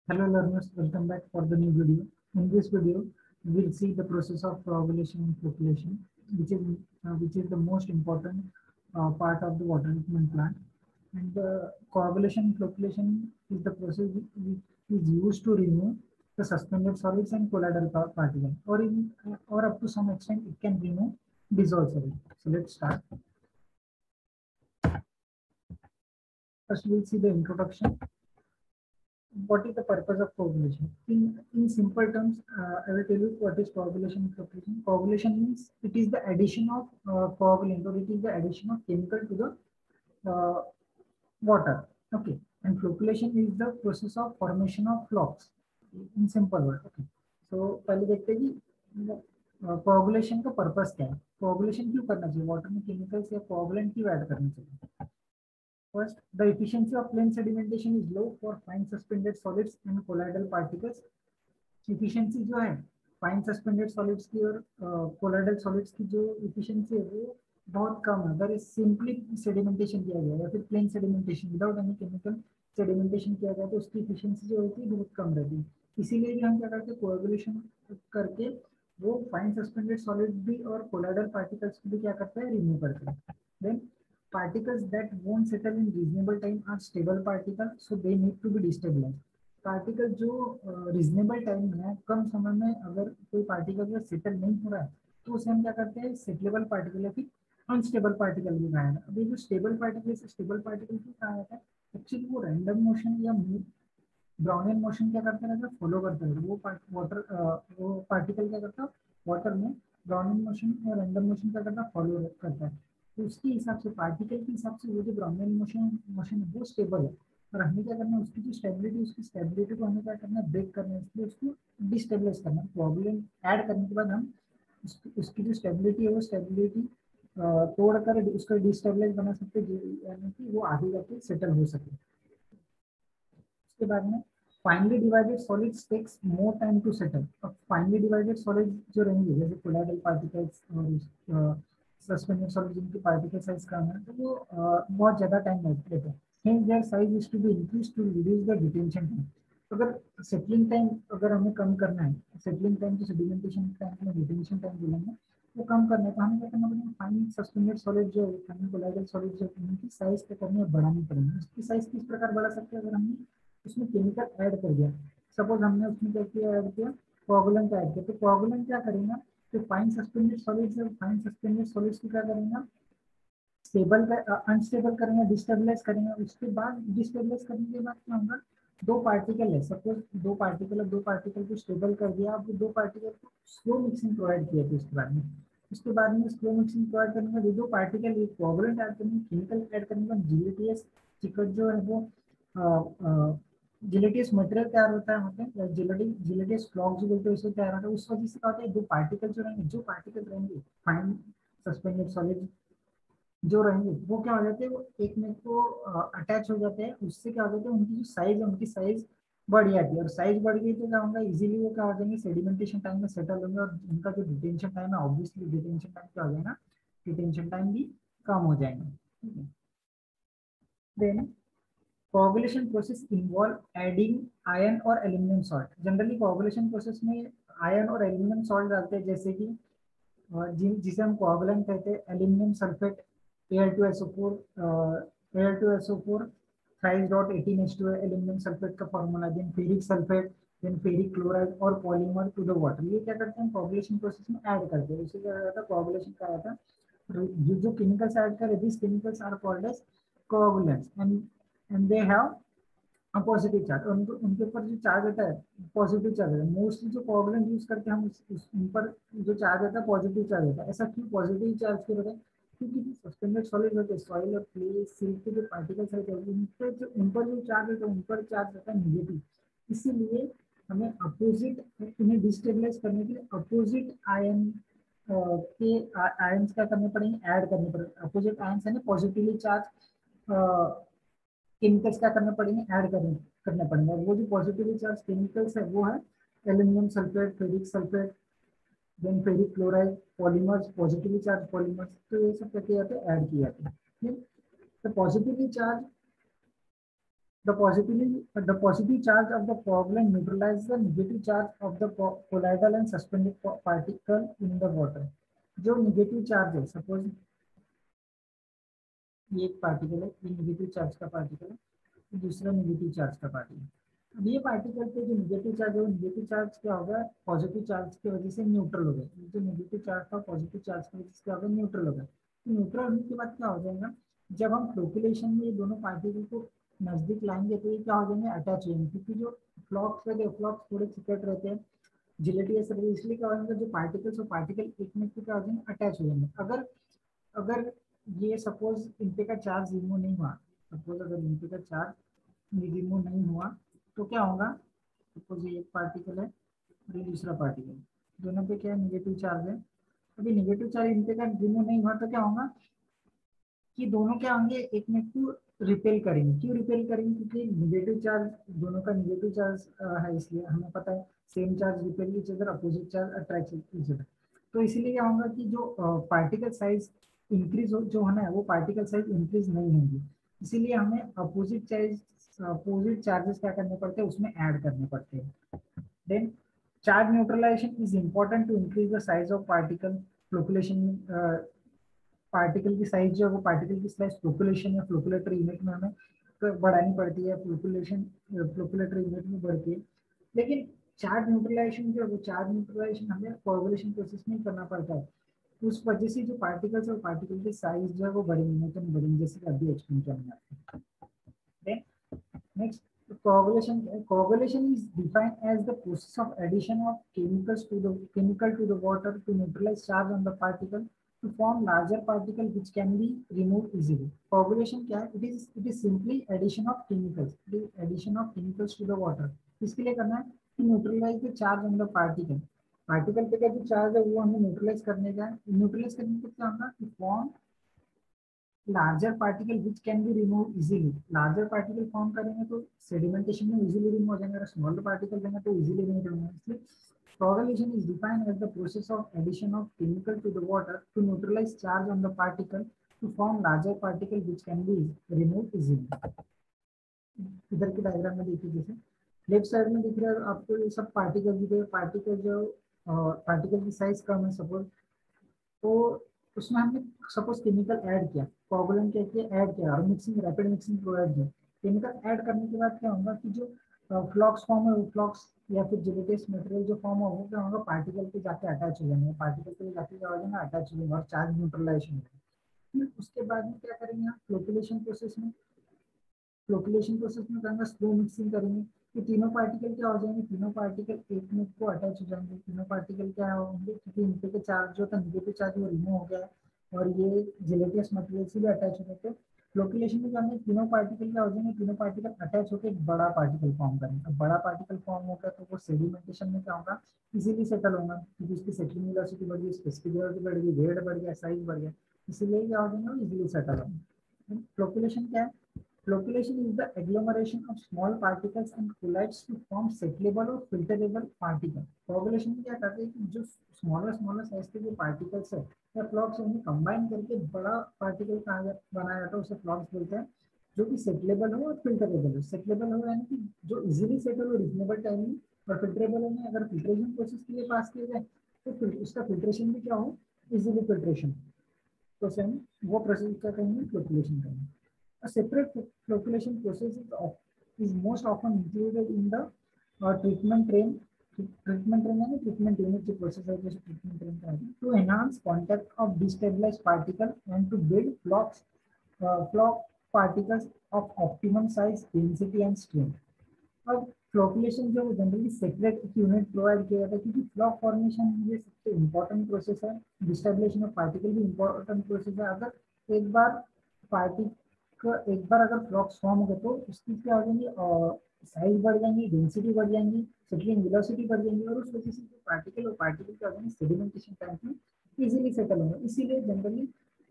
Hello learners, welcome back for the new video. In this video, we will see the process of coagulation and flocculation, which is the most important part of the water treatment plant. And coagulation and flocculation is the process which is used to remove the suspended solids and colloidal particles, or up to some extent it can remove dissolved solids. So let's start. First, we'll see the introduction. What is the purpose of coagulation? In simple terms, I will tell you what is coagulation and flocculation. Coagulation means it is the addition of coagulant, or it is the addition of chemical to the water. Okay, and flocculation is the process of formation of flocks. In simple word. Okay, so पहले देखते हैं कि coagulation का purpose क्या है. Coagulation क्यों करना चाहिए? वाटर में केमिकल्स या coagulant क्यों ऐड करना चाहिए? First, the efficiency of plain sedimentation is low for fine suspended solids and colloidal particles. Efficiency जो है fine suspended solids की और colloidal solids की जो efficiency है वो बहुत कम है. अगर simply sedimentation किया गया या फिर plain sedimentation without any chemical sedimentation किया गया तो उसकी efficiency जो होती है बहुत कम रहती है. इसीलिए भी हम क्या करते हैं, coagulation करके वो fine suspended solids भी और colloidal particles भी क्या करते हैं, remove करते हैं. Then particles that won't settle in reasonable time are stable particles, so they need to be destabilized. Particle जो रीजनेबल टाइम में कम समय में अगर कोई पार्टिकल सेटल नहीं हो रहा है तो उसे हम क्या करते हैं, सेटलेबल पार्टिकल या फिर अनस्टेबल पार्टिकल भी कहा जाता है. अभी जो स्टेबल पार्टिकल क्यों कहा जाता है? एक्चुअली वो रैंडम मोशन या ब्राउनियन मोशन क्या करता रहता है, फॉलो करता है. वो पार्टिकल क्या करता है, वाटर में ब्राउनियन मोशन या रैंडम मोशन क्या करता है, फॉलो करता है. तो उसके हिसाब से, पार्टिकल के हिसाब से वो जो ब्राउनियन मोशन है वो स्टेबल है. और हमें क्या करना है, उसकी स्टेबिलिटी को हमें क्या करना है, ब्रेक करना है, इसलिए उसको डिस्टेबलाइज करना है. प्रॉब्लम ऐड करने के बाद हम उसकी जो स्टेबिलिटी है वो स्टेबिलिटी तोड़कर उसको डिस्टेबलाइज बना सकते हैं, यानी कि वो आगे जाके सेटल हो सके. उसके बाद में finally divided solids takes more time to settle. अब फाइनली डिवाइडेड सॉलिड्स जो रहेंगे जैसे कोलाइडल पार्टिकल्स और सस्पेंडेड सॉलिड जिनकी पार्टिकल साइज कम है तो वो बहुत ज़्यादा टाइम लेते हैं. Hence their size is to be increased to reduce the detention time. अगर सेटलिंग टाइम अगर हमें कम करना है, सेटलिंग टाइम तो सेडिमेंटेशन टाइम में डिटेंशन टाइम बोलेंगे, वो कम करना है तो हमें क्या करना पड़ेगा, फाइन सस्पेंडेड सॉलिड जो फाइन कोलाइडल सॉलिड जो उनकी साइज क्या करनी है, बढ़ानी पड़ेगी. उसकी साइज किस प्रकार बढ़ा सकते हैं, अगर हमने उसमें केमिकल ऐड कर दिया. सपोज हमने उसमें क्या किया, ऐड किया कोआगुलेंट ऐड किया, तो कोआगुलेंट क्या करेगा, तो फाइन सस्पेंडेड सॉलिड्स को क्या करेगा, स्टेबल अनस्टेबल करेंगे, डिस्टेबलाइज करेंगे. उसके बाद डिस्टेबलाइज करने के बाद क्या होगा, दो पार्टिकल है, सपोज दो पार्टिकल को स्टेबल कर दिया. अब दो पार्टिकल को स्लो मिक्सिंग प्रोवाइड किया था. उसके बाद में स्लो मिक्सिंग प्रोवाइड करने के बाद दो पार्टिकल एक कोआगुलेंट ऐड करने, केमिकल ऐड करने के बाद जिलेटियस चिकट जो है वो जिलेटियस मटेरियल तैयार होता है, मतलब जिलेटियस फ्लॉक जो बोलते हैं उससे तैयार होता है. उस वजह से क्या होता है, दो पार्टिकल जो पार्टिकल रहेंगे फाइन सस्पेंडेड सॉलिड जो रहेंगे वो क्या हो जाते हैं, वो एक में को अटैच हो जाते हैं. उससे क्या हो जाता है, उनकी जो साइज है उनकी साइज बढ़ जाती है. और साइज बढ़ गई तो क्या होगा, इजीली वो क्या हो जाएंगे, सेडिमेंटेशन टाइम में सेटल होंगे. और उनका जो डिटेंशन टाइम है, ऑब्वियसली डिटेंशन टाइम क्या हो जाएगा, डिटेंशन टाइम भी कम हो जाएगा. Then coagulation process involve adding iron और aluminium salt. Generally coagulation process में आयरन और एल्यूमिनियम सॉल्ट डालते हैं, जैसे कि जिसे हम कोआगुलेंट कहते हैं, aluminium sulphate, Al2SO4 Al2SO4 thrice dot 18H2 aluminium sulphate का formula. Then ferric sulphate, then ferric chloride और पॉलीमर टू द वाटर. ये क्या करते हैं, कोआगुलेशन प्रोसेस में ऐड करते हैं. इसे क्या जाता है, कोआगुलेशन कहा जाता है. जो केमिकल्स ऐड कर, this chemicals are called as coagulants and they have positive charge. उनके ऊपर जो चार्ज होता है पॉजिटिव चार्ज होता है. मोस्टली जो कोआगुलेंट यूज करते हैं हम उन पर जो चार्ज होता है पॉजिटिव चार्ज होता है. ऐसा क्यों पॉजिटिव चार्ज क्यों होता है, क्योंकि जो सस्पेंडेड सॉलिड होते हैं, सॉइल और क्ले सिल्क के जो पार्टिकल्स रहते हैं उन पर जो चार्ज होता है उन पर चार्ज होता है नेगेटिव. इसीलिए हमें अपोजिट, इन्हें डिस्टेबलाइज करने के लिए अपोजिट आयन के आयंस क्या करने पड़ेंगे, ऐड करने पड़ेंगे. अपोजिट आयंस है ना, पॉजिटिवली चार्ज केमिकल्स क्या करने पड़ेंगे, ऐड करने पड़ेंगे. और वो जो पॉजिटिवली चार्ज केमिकल्स है वो है aluminium sulphate, ferric sulphate, then ferric chloride, polymers, positively charge polymers. तो ये सब क्या किए जाते हैं, ऐड किए जाते हैं. तो positively charge The positive charge of the coagulant neutralizes the negative charge of the colloidal and suspended particle in the water. जो नेगेटिव चार्ज है, सपोज ये एक पार्टिकल है, ये नेगेटिव चार्ज का पार्टिकल है, दूसरा नेगेटिव चार्ज का पार्टिकल। अब ये पार्टिकल पे जो नेगेटिव चार्ज है, वो नेगेटिव चार्ज क्या होगा, पॉजिटिव चार्ज की वजह से न्यूट्रल हो गया। जो नेगेटिव चार्ज था पॉजिटिव चार्ज की वजह से क्या होगा, न्यूट्रल हो गया। तो न्यूट्रल होने के बाद क्या हो जाएगा, जब हम फ्लोकुलेशन में ये दोनों पार्टिकल को नजदीक लाएंगे तो ये क्या हो जाएंगे, अटैच हो जाएंगे। क्योंकि जो फ्लॉक्स रहते हैं, फ्लॉक्स थोड़े चिकट रहते हैं, जिलेटियस रहते हैं, इसलिए क्या हो जाएगा, जो पार्टिकल्स, वो पार्टिकल एक में क्या हो जाएंगे, अटैच हो जाएंगे। अगर अगर ये सपोज इनपे का चार्ज रिमूव नहीं हुआ, सपोज अगर इनपे का चार्ज रिमूव नहीं हुआ तो क्या होगा, सपोज ये एक पार्टिकल है और ये दूसरा पार्टिकल, दोनों पे क्या है, नेगेटिव चार्ज है। अभी नेगेटिव चार्ज इनपे का रिमूव नहीं हुआ तो क्या होगा कि दोनों क्या होंगे, एक में को रिपेल करेंगे। क्यों रिपेल करेंगे, क्योंकि नेगेटिव चार्ज, दोनों का नेगेटिव चार्ज है, इसलिए हमें पता है same charge repel each other, opposite charge attract each other. तो इसीलिए क्या होगा कि जो पार्टिकल साइज इंक्रीज हो, जो होना है वो पार्टिकल साइज इंक्रीज नहीं होंगी। इसीलिए हमें अपोजिट चार्जेस क्या करने पड़ते हैं, उसमें ऐड करने पड़ते हैं। Then charge neutralisation is important to increase the size of particle flocculation. Particle की साइज जो है, वो पार्टिकल की साइज फ्लोकुलेशन या फ्लोकुलेटरी यूनिट में हमें बढ़ानी पड़ती है, फ्लोकुलेशन फ्लोकुलेटरी यूनिट में बढ़ती है। लेकिन चार्ज न्यूट्रलाइजेशन जो है, वो चार्ज न्यूट्रलाइजेशन हमें कोएगुलेशन प्रोसेस में करना पड़ता है। उस वजह से जो पार्टिकल्स है, वो पार्टिकल की साइज जो है वो बढ़ेंगे, नहीं तो नहीं बढ़ेंगे, जैसे कि अभी एक्सप्लेन किया मैंने। Then next, coagulation is defined as the process of addition of chemical to the water to neutralize charge on the particle to form larger particle which can be removed easily. Coagulation क्या है? It is simply addition of chemicals. It is addition of chemicals to the water. इसके लिए करना है कि neutralize the charge on the particle. Particle पे का जो चार्ज है वो हमें न्यूट्रलाइज करने का है। न्यूट्रलाइज करने का क्या होगा कि form larger particle which can be remove easily. Larger particle form करेंगे तो सेडिमेंटेशन में इजीली रिमूव हो जाएंगे, अगर स्मॉलर पार्टिकल देंगे तो इजीली नहीं रिमूव होंगे। इसलिए coagulation is defined as the process of addition of chemical to the water to neutralize charge on the particle to form larger particle which can be removed easily. इधर की diagram में देखिए, जैसे left side में दिख रहा है आपको, ये सब पार्टिकल दिख रहे हैं। पार्टिकल जो पार्टिकल की साइज कम है सपोज, तो उसमें हमने सपोज केमिकल ऐड किया, कोगुलेंट क्या किया, ऐड किया और मिक्सिंग, रैपिड मिक्सिंग प्रोवाइड किया। केमिकल ऐड करने के बाद क्या होगा कि जो फ्लॉक्स फॉर्म है, वो फ्लॉक्स या फिर जिलेटियस मटेरियल जो फॉर्म होगा, क्या होगा, पार्टिकल पे जाके अटैच हो जाएंगे, पार्टिकल पे जाके क्या हो जाएगा, अटैच हो जाएंगे और चार्ज न्यूट्रलाइजेशन होगा। फिर उसके बाद में क्या करेंगे हम, फ्लोकुलेशन प्रोसेस में, फ्लोकुलेशन प्रोसेस में करेंगे, स्लो मिक्सिंग करेंगे। ये तीनों पार्टिकल क्या हो जाएंगे, तीनों पार्टिकल एक में को अटैच हो जाएंगे। तीनों पार्टिकल क्या होंगे, क्योंकि इनके के चार्ज जो था नेगेटिव चार्ज वो रिमूव हो गया है और ये जिलेटियस मटेरियल से भी अटैच हो गए। तो फ्लोकुलेशन में जाने तीनों पार्टिकल क्या हो जाएंगे, तीनों पार्टिकल अटैच होकर एक बड़ा पार्टिकल फॉर्म करेंगे। अब बड़ा पार्टिकल फॉर्म होगा तो वो सेडिमेंटेशन में क्या होगा, इजीली सेटल होगा, क्योंकि उसकी सेटलिंग वेलोसिटी बढ़ गई, स्पेसिफिक ग्रेविटी बढ़ गई, वेट बढ़ गया, साइज बढ़ गया, इसीलिए क्या हो जाएंगे, इजीली सेटल होंगे। फ्लोकुलेशन क्या है, flocculation is the agglomeration of small particles and collides to form settleable or filterable particle. Coagulation में क्या करते हैं कि जो स्मॉलर साइज के जो पार्टिकल्स है या फ्लॉक्स, उन्हें कंबाइन करके बड़ा पार्टिकल बनाया जाता है, उसे फ्लॉक्स बोलते हैं, जो कि सेटलेबल हो और फिल्टरेबल हो। सेटलेबल हो यानी कि जो इजीली सेटल हो रिजनेबल टाइम में, और फिल्टरेबल होने अगर फिल्ट्रेशन प्रोसेस के लिए पास किया जाए तो उसका फिल्ट्रेशन भी क्या हो, इजीली फिल्ट्रेशन। तो हम वो प्रोसेस क्या कहेंगे, फ्लोकुलेशन कहेंगे। A separate flocculation process is most often included in the treatment train. Treatment train है, treatment unit की process है, जैसे treatment train का है, to enhance contact of destabilized particle and to build flock particles of optimum size, density and strength. अब flocculation जो generally separate unit provide किया जाता है, क्योंकि फ्लॉक फॉर्मेशन ये सबसे इम्पोर्टेंट प्रोसेस है, डिस्टेबलेशन ऑफ पार्टिकल भी इम्पोर्टेंट प्रोसेस है। अगर एक बार पार्टिकल, एक बार अगर फ्लॉक्स फॉर्म हो गए तो उसकी क्या हो जाएंगी, साइज बढ़ जाएंगी, डेंसिटी बढ़ जाएंगी, सेटलिंग वेलोसिटी बढ़ जाएंगी, और उस वजह से जो पार्टिकल क्या हो जाएंगे, सेडिमेंटेशन टाइम में इजीली सेटल होंगे। इसीलिए जनरली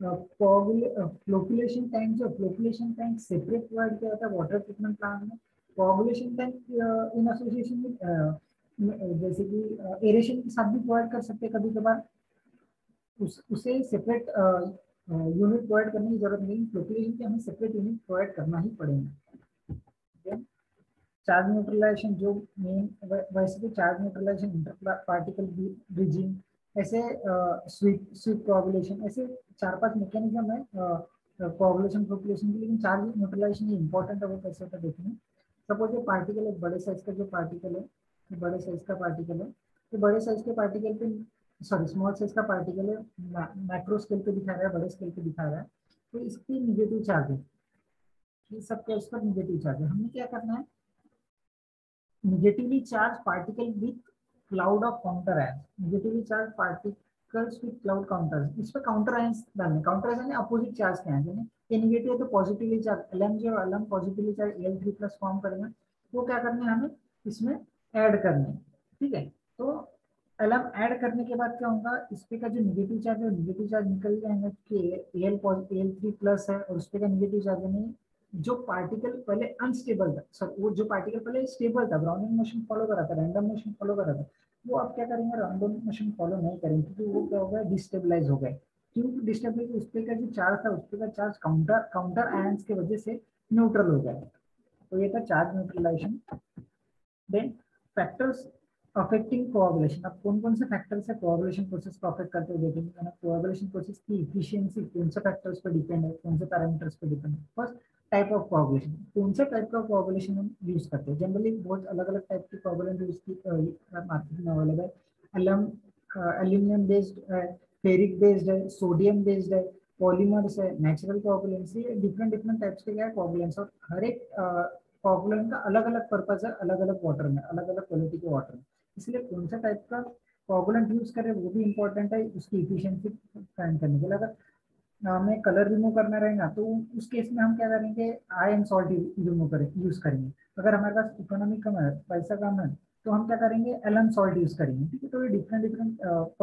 फ्लोकुलेशन टैंक, जो फ्लोकुलेशन टैंक सेपरेट प्रोवाइड किया जाता है वाटर ट्रीटमेंट प्लांट में। कोagulation टैंक इन एसोसिएशन में जैसे कि एरेशन के साथ भी प्रोवाइड कर सकते हैं कभी कभार, उसे सेपरेट यूनिट प्रोवाइड करने की जरूरत नहीं, फ्लोकुलेशन के हमें सेपरेट यूनिट प्रोवाइड करना ही पड़ेगा। चार्ज न्यूट्रलाइजेशन जो मेन, वैसे तो charge neutralisation, inter particle bridging, ऐसे स्वीट स्वीट कोआगुलेशन, ऐसे 4-5 मैकेनिज्म है कोआगुलेशन प्रोपगेशन की, लेकिन चार्ज न्यूट्रलाइजेशन इंपॉर्टेंट है। वो कैसे होता है देखेंगे। सपोज ये पार्टिकल है, बड़े साइज का जो पार्टिकल है, बड़े साइज का पार्टिकल है, तो बड़े साइज के पार्टिकल पे, सॉरी स्मॉल साइज का पार्टिकल है, मैक्रो स्केल पे दिखा रहा है, बड़े स्केल पे दिखा रहा है, तो इसकी निगेटिव चार्ज है, ये सब क्या इस पर निगेटिव चार्ज है। हमें क्या करना है, negatively charged particle with cloud of counter ions, negatively charged particles with cloud counters, इस पे काउंटर आयंस डालने, काउंटर आयंस यानी अपोजिट चार्ज के आयंस, ये नेगेटिव है तो पॉजिटिवली चार्ज एलएम, जो alum positively charge Al3+ form करेगा, वो क्या करना है हमें इसमें ऐड करना है, ठीक है। तो एलएम ऐड करने के बाद क्या होगा, इस पे का जो नेगेटिव चार्ज है, नेगेटिव चार्ज निकल जाएगा कि Al3+ है, और उस पे का नेगेटिव चार्ज है, जो पार्टिकल पहले अनस्टेबल था, सर वो जो पार्टिकल पहले स्टेबल था, ब्राउनिंग मोशन फॉलो कर रहा था, रैंडम मोशन फॉलो कर रहा था, वो अब क्या करेंगे, रैंडम मोशन फॉलो नहीं करेंगे, क्योंकि वो क्या हो गया, डिस्टेबलाइज हो गए। क्योंकि डिस्टेबलाइज, उस पे का जो चार्ज था, उस पे का चार्ज काउंटर काउंटर आयंस की वजह से न्यूट्रल हो गया। तो ये था charge neutralisation. Then factors affecting coagulation, अब कौन कौन से फैक्टर्स है कोआगुलेशन प्रोसेस को अफेक्ट करते हुए देखेंगे ना। कोआगुलेशन प्रोसेस की इफिशियंसी कौन से फैक्टर्स पर डिपेंड है, कौन से पैरामीटर्स पर डिपेंड है। फर्स्ट, टाइप ऑफ कोआगुलेशन, कौन से टाइप का कोआगुलेशन हम यूज करते हैं। जनरली बहुत अलग अलग टाइप के कोआगुलेंट यूज की मार्केट में अवेलेबल है। एलम एल्यूमिनियम बेस्ड है, फेरिक बेस्ड है, सोडियम बेस्ड है, पॉलीमर्स है, नेचुरल कोआगुलेंट्स, ये डिफरेंट डिफरेंट टाइप्स के क्या है कोआगुलेंट्स, और हर एक कोआगुलेंट का अलग अलग पर्पज है, अलग अलग वाटर में, अलग अलग क्वालिटी के वाटर में, इसलिए कौन सा टाइप का कोआगुलेंट यूज करें वो भी इंपॉर्टेंट है उसकी इफिशियंसी फाइंड करने के लिए। अगर हमें कलर रिमूव करना रहेगा तो उस केस में हम क्या करेंगे, आयरन सॉल्ट रिमूव करें यूज करेंगे। अगर हमारे पास इकोनॉमी कम है, पैसा कम है, तो हम क्या करेंगे, एलन सॉल्ट यूज करेंगे, ठीक है। तो ये डिफरेंट डिफरेंट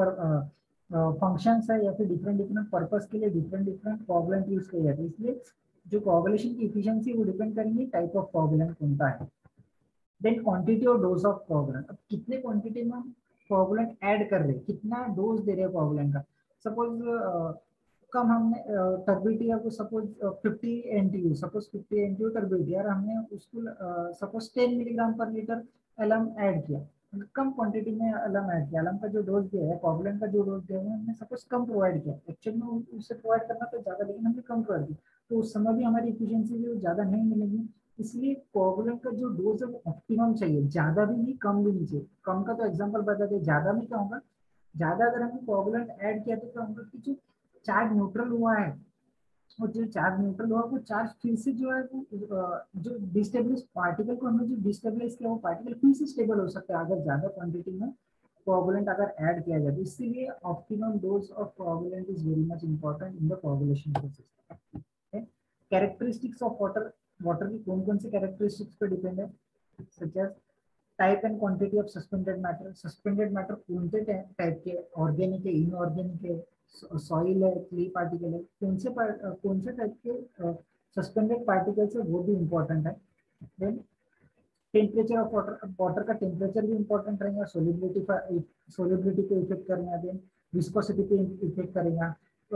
फंक्शंस है, या फिर डिफरेंट डिफरेंट पर्पस के लिए डिफरेंट डिफरेंट कोआगुलेंट यूज किए जाते हैं, इसलिए जो कोआगुलेशन की इफिशियंसी वो डिपेंड करेंगे टाइप ऑफ कोआगुलेंट कौन सा है। देन क्वांटिटी और डोज ऑफ कोआगुलेंट, अब कितने क्वांटिटी में हम कोआगुलेंट ऐड कर रहे हैं, कितना डोज दे रहे हैं कोआगुलेंट का। सपोज कम हमने टर्बिडिया को suppose 50 NTU, suppose 50 NTU turbidity, और हमने उसको सपोज 10 mg/L एलम ऐड किया, कम क्वांटिटी में एलम ऐड किया, एलम का जो डोज दिया है, कोआगुलेंट का जो डोज दिया है हमने सपोज कम प्रोवाइड किया, एक्चुअल में उससे प्रोवाइड करना तो ज्यादा, लेकिन हमने कम प्रोवाइड किया, तो उस समय भी हमारी इफिशियंसी जो ज्यादा नहीं मिलेगी। इसलिए कोआगुलेंट का जो डोज है वो ऑप्टिमम चाहिए, ज्यादा भी नहीं कम भी नहीं चाहिए। कम का तो एग्जांपल बता दे, ज्यादा में क्या होगा, ज्यादा अगर हमने कोआगुलेंट ऐड किया तो क्या होगा कि जो चार्ज न्यूट्रल हुआ है, और जो चार्ज न्यूट्रल हुआ वो चार्ज फिर से जो है वो जो डिस्टेबलाइज पार्टिकल को हमने जो डिस्टेबलाइज किया वो पार्टिकल फिर से स्टेबल हो सकता है अगर ज्यादा क्वांटिटी में कोआगुलेंट अगर ऐड किया जाए। इसीलिए optimum dose of coagulant is very much important in the coagulation process. Characteristics of water, water की कौन कौन सी कैरेक्टरिस्टिक्स पे डिपेंड है, such as type and quantity of suspended matter, suspended matter कौन से टाइप के, ऑर्गेनिक है, इनऑर्गेनिक है, सॉइल है, क्ले पार्टिकल है, कौन से टाइप के सस्पेंडेड पार्टिकल्स है वो भी इंपॉर्टेंट है। Then temperature of water, water का टेम्परेचर भी इंपॉर्टेंट रहेगा, सोलिबिलिटी पे इफेक्ट करेगा, देन विस्कोसिटी पे इफेक्ट करेगा।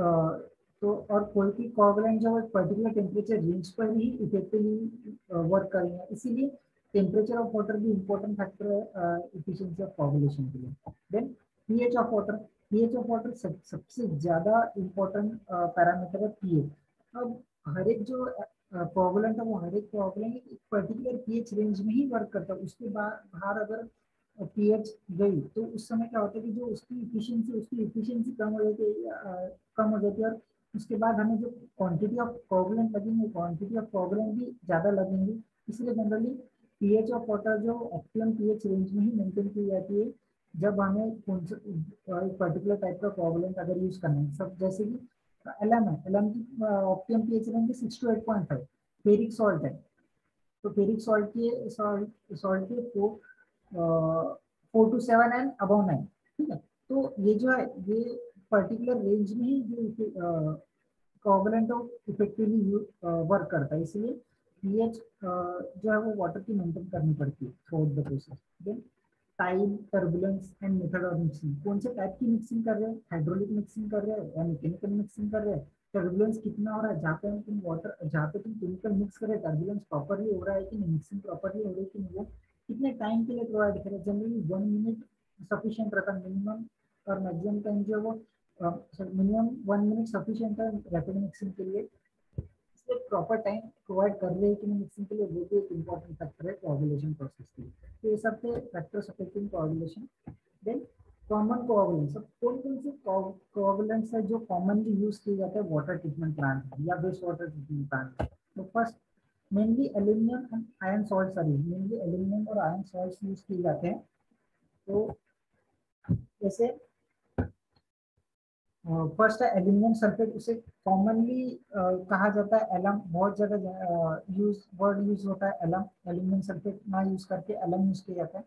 तो और कोई भी कोआगुलेंट जो पर्टिकुलर टेम्परेचर रेंज पर ही इफेक्टिवली वर्क करेंगे, इसीलिए टेम्परेचर ऑफ वाटर भी इंपॉर्टेंट फैक्टर है इफिशियंसी ऑफ कोआगुलेशन के लिए। Then pH of water, pH of water सबसे ज्यादा इंपॉर्टेंट पैरामीटर है पीएच। अब हर एक जो कोआगुलेंट है वो हर एक कोआगुलेंट एक पर्टिकुलर पीएच रेंज में ही वर्क करता है, उसके बाहर अगर पीएच गई तो उस समय क्या होता है कि जो उसकी इफिशियंसी कम हो जाती है, कम हो जाती है, और उसके बाद हमें जो क्वांटिटी ऑफ कोआगुलेंट लगेंगे, क्वांटिटी ऑफ कोआगुलेंट भी ज़्यादा लगेंगे। इसलिए जनरली पीएच ऑफ वाटर जो ऑप्टिमम पीएच रेंज में ही मेंटेन की जाती है जब हमें कौन सा एक पर्टिकुलर टाइप का कोआगुलेंट अगर यूज करना है। सब जैसे कि एलएम है, एलएम की optimum pH range 6 to 8.5, ferric salt है, तो फेरिक सॉल्ट के 4 to 7 एंड अबव 9, ठीक है। तो ये जो है ये पर्टिकुलर रेंज में ही जो कोआगुलेंट इफेक्टिवली वर्क करता है, इसलिए पीएच जो है वो वाटर की मेंटेन करनी पड़ती है throughout the process. Time, turbulence and method of mixing. कौन से टाइप की मिक्सिंग कर रहे हैं, हाइड्रोलिक मिक्सिंग कर रहे हैं या मैकेनिकल मिक्सिंग कर रहे हैं, टर्बुलेंस कितना हो रहा है, जहाँ पे तुम वाटर, जहाँ पे तुम केमिकल मिक्स कर रहे हैं टर्बुलेंस प्रॉपरली हो रहा है कि नहीं, मिक्सिंग प्रॉपरली हो रही है कि नहीं, वो कितने टाइम के लिए प्रोवाइड करें। जनरली 1 मिनट सफिशियंट रहता है मिनिमम, और मैक्सिमम टाइम जो है वो मिनिमम 1 मिनट सफिशियंट है रैपिड मिक्सिंग के लिए। प्रॉपर टाइम प्रोवाइड कर रहे हैं कि नहीं मिक्सिंग के लिए, वो भी एक इम्पोर्टेंट फैक्टर है कोआगुलेशन प्रोसेस के लिए। तो ये सब थे factors affecting coagulation. Then common coagulants, अब कौन कौन से कोआगुलेंट्स है जो कॉमनली यूज किए जाते हैं वाटर ट्रीटमेंट प्लांट या वेस्ट वाटर ट्रीटमेंट प्लांट। तो first mainly aluminium and iron salts are used, mainly aluminium और आयरन सॉल्ट्स यूज किए जाते हैं। तो जैसे फर्स्ट है एल्यूमिनियम सल्फेट, उसे कॉमनली कहा जाता है एलम, बहुत ज्यादा यूज वर्ड यूज होता है एलम, एल्यूमिनियम सल्फेट ना यूज करके एलम यूज किया जाता है।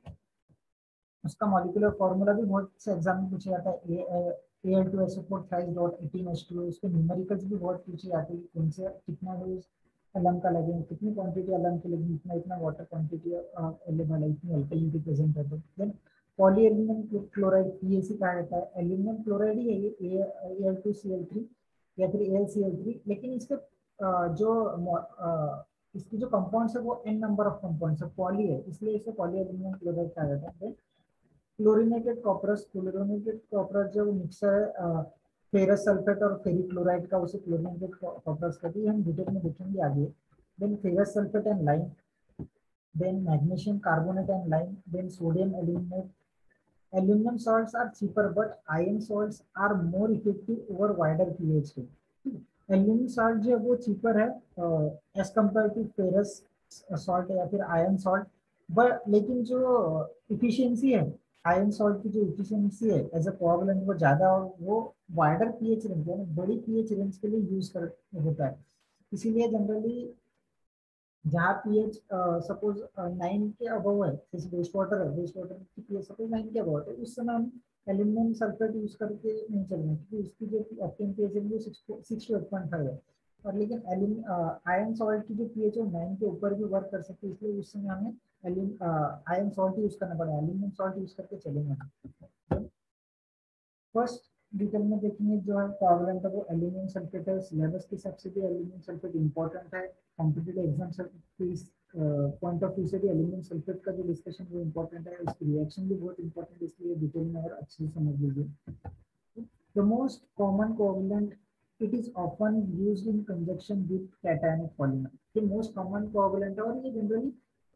उसका मॉलिक्यूलर फार्मूला भी बहुत से एग्जाम में पूछा जाता है, Al2SO4 3.18H2, उसके न्यूमेरिकल्स भी बहुत पूछे जाते हैं, उनसे कितना डोज एलम का लगेगा, कितनी क्वांटिटी एलम की लगेगी, इतना इतना वाटर क्वांटिटी अवेलेबल है, इतनी अल्कलिनिटी प्रेजेंट है। Then poly aluminium chloride PAC कहा जाता है, एल्यूमिनियम क्लोराइड ही है ये, Al2Cl3 या फिर AlCl3, लेकिन इसके जो इसकी जो कंपाउंड्स है वो n नंबर ऑफ कंपाउंड्स है, पॉली है, इसलिए इसे पॉली एल्यूमिनियम क्लोराइड कहा जाता है। क्लोरीनेटेड कॉपरस, क्लोरीनेटेड कॉपरस जो मिक्सर है फेरस सल्फेट और फेरिक क्लोराइड का, उसे क्लोरीनेटेड कॉपरस कहते हैं, हम डिटेल में देखेंगे आगे। Then ferrous sulphate and lime, then magnesium carbonate and lime, then sodium aluminate. Aluminum salts are cheaper, but iron salts are more effective over wider pH range. Aluminium salt जो है वो cheaper है as compare to ferrous salt या फिर iron salt, but लेकिन जो efficiency है iron salt की, जो इफिशियंसी है एज अ कोआगुलेंट वो ज्यादा, और वो वाइडर पीएच रेंज है, बड़ी पीएच रेंज के लिए यूज कर होता है। इसीलिए जनरली जहाँ पीएच सपोज 9 के अबव है, जैसे वेस्ट वाटर है, वेस्ट वाटर की पीएच सपोज 9 के अबव है, तो उस समय हम एल्यूमिनियम सल्फेट यूज करके नहीं चलना, क्योंकि उसकी जो ऑप्टिमम पीएच है वो 6 to 8.5 है। और लेकिन आयरन सॉल्ट की जो पीएच है 9 के ऊपर भी वर्क कर सकती है, इसलिए उस समय हमें आयरन सॉल्ट यूज करना पड़ेगा, एल्यूमिनियम सॉल्ट यूज करके चलेंगे। फर्स्ट डिटेल में देखेंगे जो है कोआगुलेंट है वो एल्यूमिनियम सल्फेट है। सिलेबस के हिसाब से भी एल्यूमिनियम सल्फेट इंपॉर्टेंट है, कॉम्पिटिटिव एग्जाम के पॉइंट ऑफ व्यू से भी एल्यूमिनियम सल्फेट का जो डिस्कशन वो इंपॉर्टेंट है, उसकी रिएक्शन भी बहुत इंपॉर्टेंट है, इसलिए डिटेल में और अच्छे से समझ लीजिए। The most common coagulant, it is often used in conjunction with cationic polymer. ये मोस्ट कॉमन कोआगुलेंट है और ये जनरली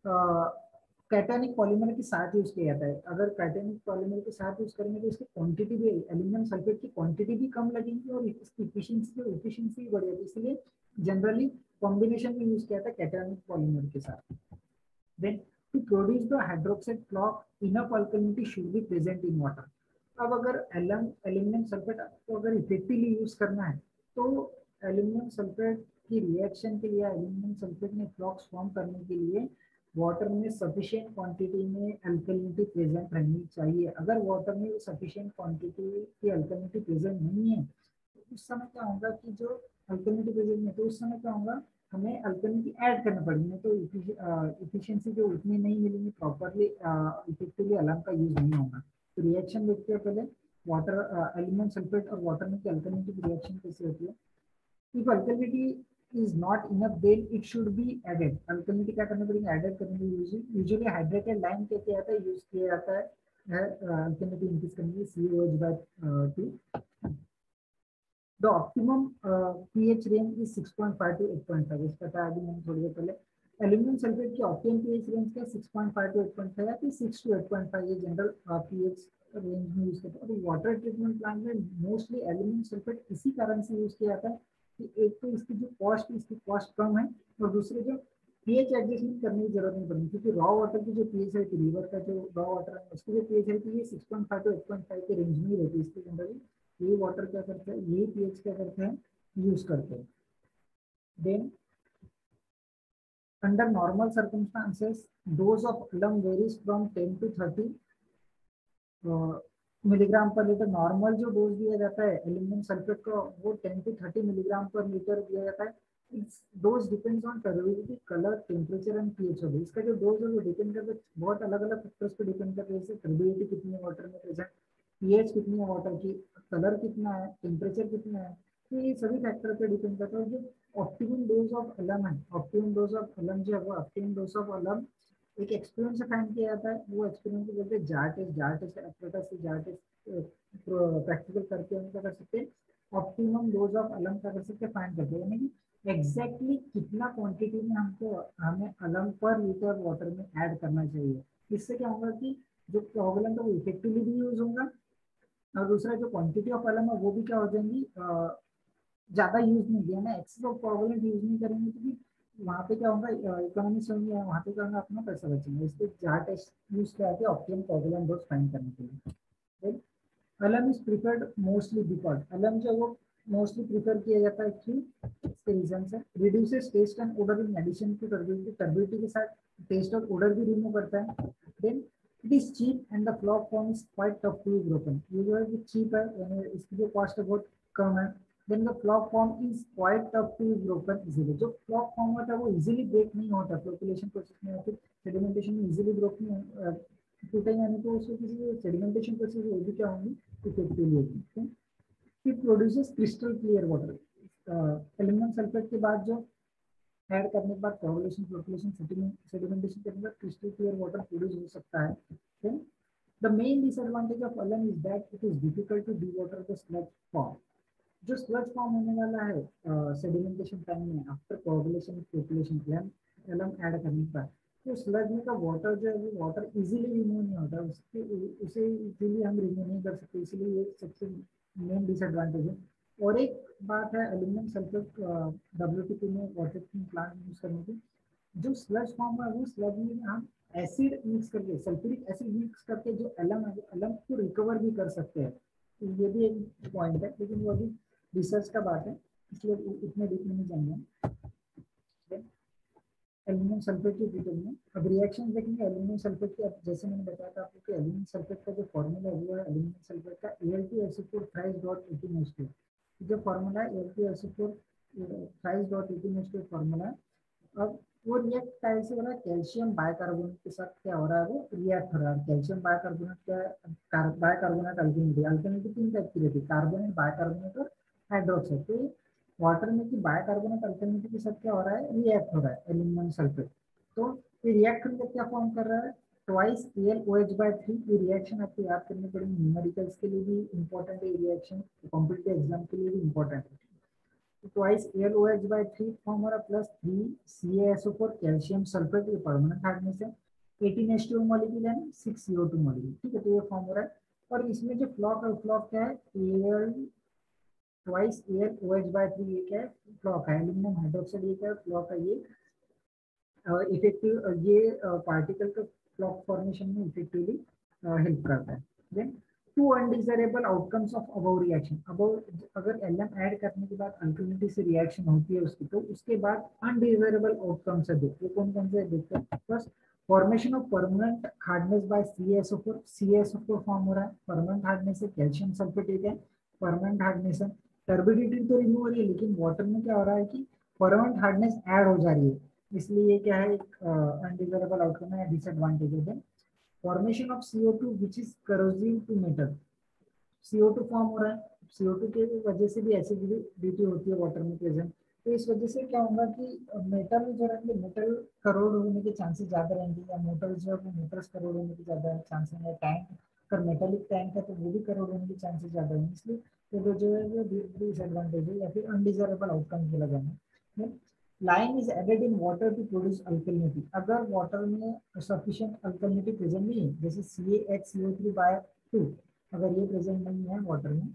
कैटायनिक पॉलीमर के साथ यूज किया जाता है। अगर कैटायनिक पॉलीमर के साथ यूज करेंगे तो इसकी क्वांटिटी भी, एल्यूमिनियम सल्फेट की क्वांटिटी भी कम लगेगी और इसकी इफिशियंसी भी बढ़ेगी, इसलिए जनरली कॉम्बिनेशन में यूज किया जाता है कैटायनिक पॉलीमर के साथ। Then to produce the hydroxide floc enough alkalinity should be present in water. अब अगर एल्यूमिनियम सल्फेट को अगर इफेक्टिवली यूज करना है तो एल्यूमिनियम सल्फेट की रिएक्शन के लिए, एल्यूमिनियम सल्फेट में फ्लॉक्स फॉर्म करने के लिए वाटर में सफिशिएंट क्वांटिटी में अल्कलिनिटी प्रेजेंट रहनी चाहिए। अगर वाटर में सफिशिएंट क्वांटिटी की अल्कलिनिटी प्रेजेंट नहीं है तो उस समय क्या होगा कि जो अल्कलिनिटी प्रेजेंट नहीं है तो उस समय क्या होगा, हमें अल्कलिनिटी ऐड करना पड़ेगी, तो इफिशियंसी जो उतनी नहीं मिलेंगी, प्रॉपरली इफेक्टिवली अलार्म का यूज नहीं होगा। तो रिएक्शन देखते हैं पहले, वाटर एल्यूमिनियम सल्फेट और वाटर में की अल्कलिनिटी की रिएक्शन कैसे होती है। If alkalinity is not enough then it should be added। Alkalinity क्या करना पड़ेगा, एडेड करने के लिए यूजुअली हाइड्रेटेड लाइम क्या किया जाता है, यूज किया जाता है अल्कलिनिटी इंक्रीज करने के लिए COH/2। The optimum pH range is 6.5 to 8.5, इस पता है अभी मैंने थोड़ी देर पहले। एल्यूमिनियम सल्फेट की ऑप्टिमम पीएच रेंज क्या 6.5 to 8.5 या फिर 6 to 8.5, ये जनरल पीएच रेंज में यूज करते हैं। और वाटर ट्रीटमेंट प्लांट में मोस्टली एल्यूमिनियम सल्फेट इसी कारण से यूज किया जाता है कि एक तो इसकी जो कॉस्ट, इसकी कॉस्ट कम है, और दूसरे जो पीएच एडजस्टमेंट करने की जरूरत नहीं पड़ती, क्योंकि रॉ वाटर की जो पीएच है, रिवर का जो रॉ वाटर है उसकी जो पीएच है ये 6.5 to 8.5 के रेंज में ही रहती है, इसके जनरली ये वाटर क्या करते हैं, ये पीएच क्या करते हैं, यूज करते हैं। Then under normal circumstances dose of alum varies from 10 to 30 milligram per litre. Normal जो डोज दिया जाता है एल्यूमिनियम सल्फेट को वो 10 to 30 मिलीग्राम पर लीटर दिया जाता है। Dose depends on turbidity, colour, temperature and pH होगा। इसका जो डोज है वो डिपेंड करता है बहुत अलग अलग फैक्टर्स पे डिपेंड करता है, जैसे टर्बिडिटी कितनी है वाटर में प्रेजेंट, पीएच कितनी है वाटर की, कलर कितना है, टेम्परेचर कितना है, तो ये सभी फैक्टर पे डिपेंड करता है। जो ऑप्टिमम डोज ऑफ अलम है, ऑप्टिमम डोज ऑफ अलम जो है वो ऑप्टिमम डोज ऑफ अलम एक एक्सपेरिमेंट से फाइंड किया जाता है। वो एक्सपेरिमेंट को बोलते हैं jar test. Jar test apparatus से जार टेस्ट प्रैक्टिकल करके हम क्या कर सकते हैं, ऑप्टिमम डोज ऑफ अलम का कर सकते हैं, फाइंड करते हैं, यानी कि एग्जैक्टली कितना क्वांटिटी में हमको हमें अलम पर लीटर वाटर में ऐड करना चाहिए। इससे क्या होगा कि जो कोगुलेंट है वो इफेक्टिवली भी यूज होगा, और दूसरा जो क्वांटिटी ऑफ अलम है वो भी क्या हो जाएंगी, ज्यादा यूज नहीं किया ना, एक्सेस ऑफ कोगुलेंट यूज नहीं करेंगे तो भी वहाँ पे क्या होगा, इकोनॉमिक्स होंगे, वहाँ पे क्या होगा, अपना पैसा बचेगा। इसलिए जार टेस्ट यूज किया जाता है ऑप्टिमम कोगुलेंट डोज फाइंड करने के लिए। अलम इज प्रिफर्ड मोस्टली बिकॉज अलम जो वो मोस्टली प्रिफर किया जाता है, क्यों, इसके रीजन है, reduces taste and odour in addition to turbidity, turbidity के साथ टेस्ट और ओडर भी रिमूव करता है। Then it is cheap and the floc form is quite tough to be broken, ये जो है वो चीप है, यानी इसकी जो कॉस्ट है बहुत कम है। Then the floc form is quite tough to be broken easily, जो फ्लॉक फॉर्म होता है वो इजीली ब्रेक नहीं होता, फ्लोकुलेशन प्रोसेस में या फिर सेडिमेंटेशन में इजीली ब्रेक नहीं टूटेगा, यानी तो उसको किसी सेडिमेंटेशन प्रोसेस वो भी क्या होंगी, इफेक्टिवली होगी। It produces crystal clear water, aluminium sulphate के बाद जो ऐड करने के बाद कोagulation, फ्लोकुलेशन, सेडिमेंटेशन के बाद क्रिस्टल क्लियर वाटर प्रोड्यूस हो सकता है। Then the main disadvantage of alum is that it is difficult to dewater the sludge form, जो स्लज फॉर्म होने वाला है सेडिमेंटेशन टाइम में after coagulation, flocculation, alum add करने पर, तो स्लज में का वाटर जो है वो वाटर इजीली रिमूव नहीं होता, उसके उसे इजीली हम रिमूव नहीं कर सकते, इसलिए ये सबसे मेन डिसएडवांटेज है। और एक बात है एल्यूमिनियम सल्फेट WTP में वाटर प्लांट यूज करने की, जो स्लज फॉर्म है वो स्लज में हम एसिड मिक्स करके, सल्फ्यूरिक एसिड मिक्स करके जो एलम है एलम को रिकवर भी कर सकते हैं, तो ये भी एक पॉइंट है, लेकिन वो अभी रिसर्च का बात है, इसलिए इतने डीप में नहीं जाएंगे। एल्यूमिनियम सल्फेट की डिटेल में अब रिएक्शन देखेंगे एल्यूमिनियम सल्फेट की। जैसे मैंने बताया था आपको कि एल्यूमिनियम सल्फेट का जो फॉर्मूला है वो है एल्यूमिनियम सल्फेट का Al2SO4 thrice.18H2, जो फॉर्मूला है Al2SO4 thrice.18H2 फॉर्मूला। अब वो रिएक्ट कैसे हो रहा है, कैल्शियम बाइकार्बोनेट के साथ क्या हो रहा है, वो रिएक्ट हो रहा है। कैल्शियम बाइकार्बोनेट क्या, बाइकार्बोनेट अल्कनिटी, अल्कनिटी तीन टाइप की रहती है, कार्बोनेट, बाइकार्बोनेट और हाइड्रोक्साइड। तो वाटर में की बाइकार्बोनेट अल्कनिटी के साथ क्या हो रहा है, रिएक्ट हो रहा है एल्यूमिनियम सल्फेट। तो ये रिएक्ट करके क्या फॉर्म कर रहा है, ट्वाइस AlOH/3। ये रिएक्शन आपको याद करनी पड़ेगी, न्यूमेरिकल्स के लिए भी इंपॉर्टेंट है, रिएक्शन कॉम्पिटिटिव एग्जाम के लिए भी इंपॉर्टेंट है। ट्वाइस AlOH/3 फॉर्म हो रहा है, प्लस 3CaSO4 कैल्शियम सल्फेट, ये परमानेंट हार्डनेस है, 18H2 मॉलिक्यूल है, 6CO2 मॉलिक्यूल, ठीक है, तो ये फॉर्म हो रहा है। और इसमें जो फ्लॉक है, फ्लॉक क्या है, Al ट्वाइस AlOH/3, ये क्या है, फ्लॉक है, एल्यूमिनियम हाइड्रोक्साइड, ये क्या है, फ्लॉक है, ये इफेक्टिव, ये पार्टिकल का क्लॉक फॉर्मेशन में इफेक्टिवली हेल्प करता है। Then to undesirable outcomes of above reaction, above अगर एलएम ऐड करने के बाद अल्कलिनिटी से रिएक्शन होती है उसकी, तो उसके बाद अनडिजायरेबल आउटकम्स है दो, वो कौन कौन से देखते हैं। First, formation of permanent hardness by CaSO4 form हो रहा है, परमानेंट हार्डनेस है, कैल्शियम सल्फेट एक है, परमानेंट हार्डनेस है, टर्बिडिटी तो रिमूव हो रही है, लेकिन वाटर में क्या हो रहा है कि परमानेंट हार्डनेस ऐड हो जा रही है, इसलिए ये क्या है, एक अनडिजायरेबल आउटकम है, डिसएडवांटेज है। Formation of CO2 which is corrosive to metal, CO2 form हो रहा है, CO2 के वजह से भी एसिडिटी होती है वाटर में प्रेजेंट, तो इस वजह से क्या होगा कि मेटल जो रहेंगे, मेटल करोड़ होने के चांसेस ज्यादा रहेंगे, या मेटल जो है वो मेटल्स करोड़ होने के ज्यादा चांसेस है। टैंक अगर मेटेलिक टैंक है तो वो भी करोड़ होने के चांसेस ज्यादा है, इसलिए तो जो है वो डिसएडवांटेज है या फिर अनडिजायरेबल आउटकम के लगाना। Lime is added in water to produce alkalinity, अगर वाटर में सफिशिएंट अल्कलिनिटी प्रेजेंट नहीं है, जैसे CaHCO3/2, अगर ये प्रेजेंट नहीं है वाटर में,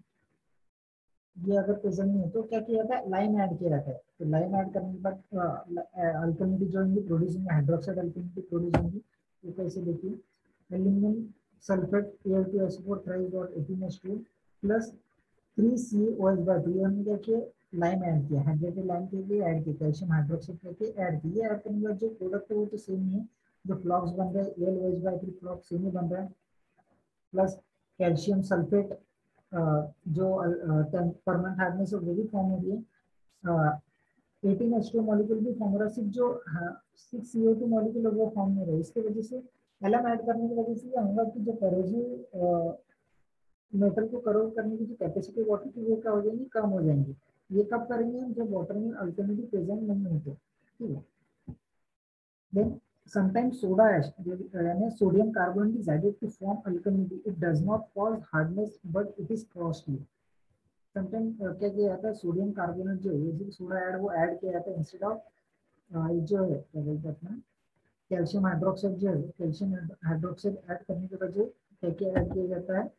ये अगर प्रेजेंट नहीं है तो क्या किया जाता है, लाइम ऐड किया जाता है। तो लाइम ऐड करने के बाद अल्कलिनिटी जो होंगी प्रोड्यूस होंगी, हाइड्रोक्साइड अल्कलिनिटी प्रोड्यूस होंगी। तो कैसे देखिए, aluminium sulphate Al2SO4 thrice.18H2 plus 3COH/2, हमने क्या किया, लाइम ऐड किया, हाइड्रेटेड लाइम के लिए ऐड किया, कैल्शियम हाइड्रोक्साइड करके ऐड किया, ऐड करने के बाद जो प्रोडक्ट है वो तो सेम ही है, जो फ्लॉक्स बन रहे हैं AlOH/3 फ्लॉक्स सेम ही बन रहा है, प्लस कैल्शियम सल्फेट जो परमानेंट हार्डनेस है वो भी फॉर्म हो रही है, 18H2 मॉलिक्यूल भी फॉर्म हो रहा है, सिर्फ जो 6CO2 मॉलिक्यूल है वो फॉर्म नहीं रहा है। इसकी वजह से एलएम ऐड करने की वजह से ये होगा कि जो करोजिव मेटल को करोज करने की जो कैपेसिटी वाटर की वो क्या हो जाएंगी, कम हो जाएंगी। ये कब करेंगे हम, जब वाटर में अल्टरनेटिव प्रेजेंट नहीं होते, ठीक है। देन sometimes soda ash यानी sodium carbonate is added to form alkalinity. It does not cause hardness but it is costly. Sometime क्या किया जाता है, सोडियम कार्बोनेट जो है सोडा ऐड वो ऐड किया जाता है इंस्टेड ऑफ जो है क्या बोलते हैं अपना कैल्शियम हाइड्रोक्साइड, जो है कैल्शियम हाइड्रोक्साइड ऐड करने के बाद जो क्या क्या ऐड किया जाता है,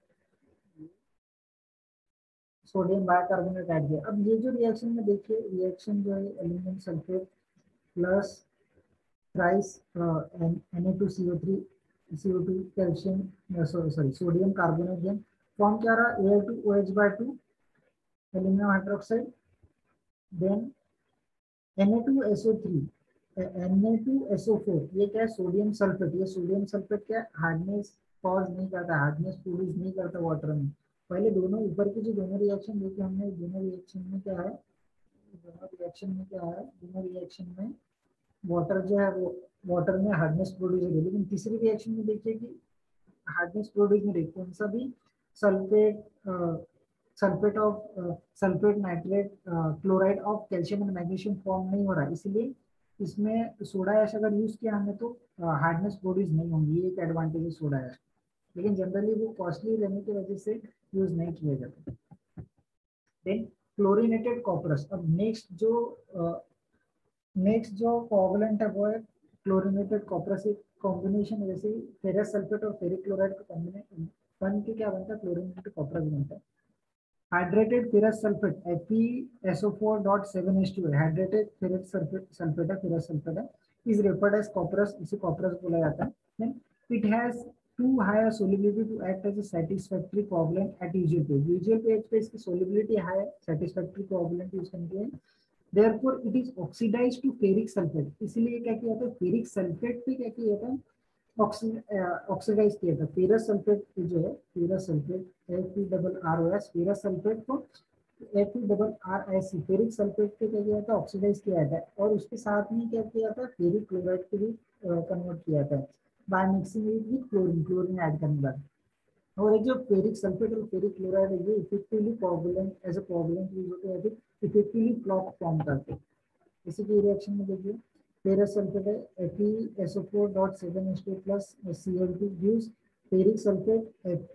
सोडियम बाइकार्बोनेट ऐड किया। अब ये जो रिएक्शन में देखिए, रिएक्शन जो है aluminium sulphate plus thrice Na2CO3 CO2 calcium sorry sodium carbonate, then form क्या रहा, Al2OH/2 aluminium hydroxide, then Na2SO3 Na2SO4, ये क्या है, सोडियम सल्फेट। ये सोडियम सल्फेट क्या हार्डनेस कॉज नहीं करता, हार्डनेस प्रोड्यूस नहीं करता वाटर में। पहले दोनों ऊपर की जो दोनों रिएक्शन देखे हमने, दोनों रिएक्शन में क्या है, दोनों रिएक्शन में क्या है, दोनों रिएक्शन में वाटर जो है वो वाटर में हार्डनेस प्रोड्यूस हो रही है। लेकिन तीसरी रिएक्शन में देखिए कि हार्डनेस प्रोड्यूस नहीं रही, कौन सा भी sulphate sulphate of sulphate nitrate chloride of calcium and magnesium form नहीं हो रहा है। इसलिए इसमें सोडा ऐश अगर यूज किया हमने तो हार्डनेस प्रोड्यूस नहीं होंगी, ये एक एडवांटेज है सोडा ऐश। लेकिन जनरली वो कॉस्टली रहने की वजह से यूज नहीं किया जाता। Then chlorinated copperas. अब नेक्स्ट जो कोवलेंट है वो है क्लोरिनेटेड कॉपरस। एक कॉम्बिनेशन है, जैसे फेरस सल्फेट और फेरिक क्लोराइड का कॉम्बिनेशन बन के क्या बनता है, क्लोरिनेटेड कॉपरस बनता है। हाइड्रेटेड फेरस सल्फेट FeSO4.7H2 है, हाइड्रेटेड फेरस सल्फेट है, फेरस सल्फेट है, इज रेफर्ड एज कॉपरस, इसे कॉपरस बोला जाता है। Then it has to high solubility to act as a satisfactory coagulant at usual pH. Usual pH पे इसकी solubility high है, satisfactory coagulant यूज करने के लिए। Therefore, it is oxidized to ferric sulfate. इसलिए क्या किया जाता है, फेरिक सल्फेट पे क्या किया जाता है, ऑक्सीडाइज किया था। फेरस सल्फेट जो है, ferrous sulphate FeRROS, ferrous sulphate को FeRRIC, फेरिक सल्फेट पे क्या किया था, ऑक्सीडाइज किया जाता है। और उसके साथ में क्या किया था, फेरिक क्लोराइड को भी कन्वर्ट किया जाता है by mixing with chlorine, chlorine add करने के बाद। और एक जो फेरिक सल्फेट और फेरिक क्लोराइड है ये effectively covalent as a covalent use होते हैं, इफेक्टिवली फ्लॉक फॉर्म करते हैं। इसी की रिएक्शन में देखिए, फेरस सल्फेट है FeSO4.7H2 plus Cl2 gives ferric sulphate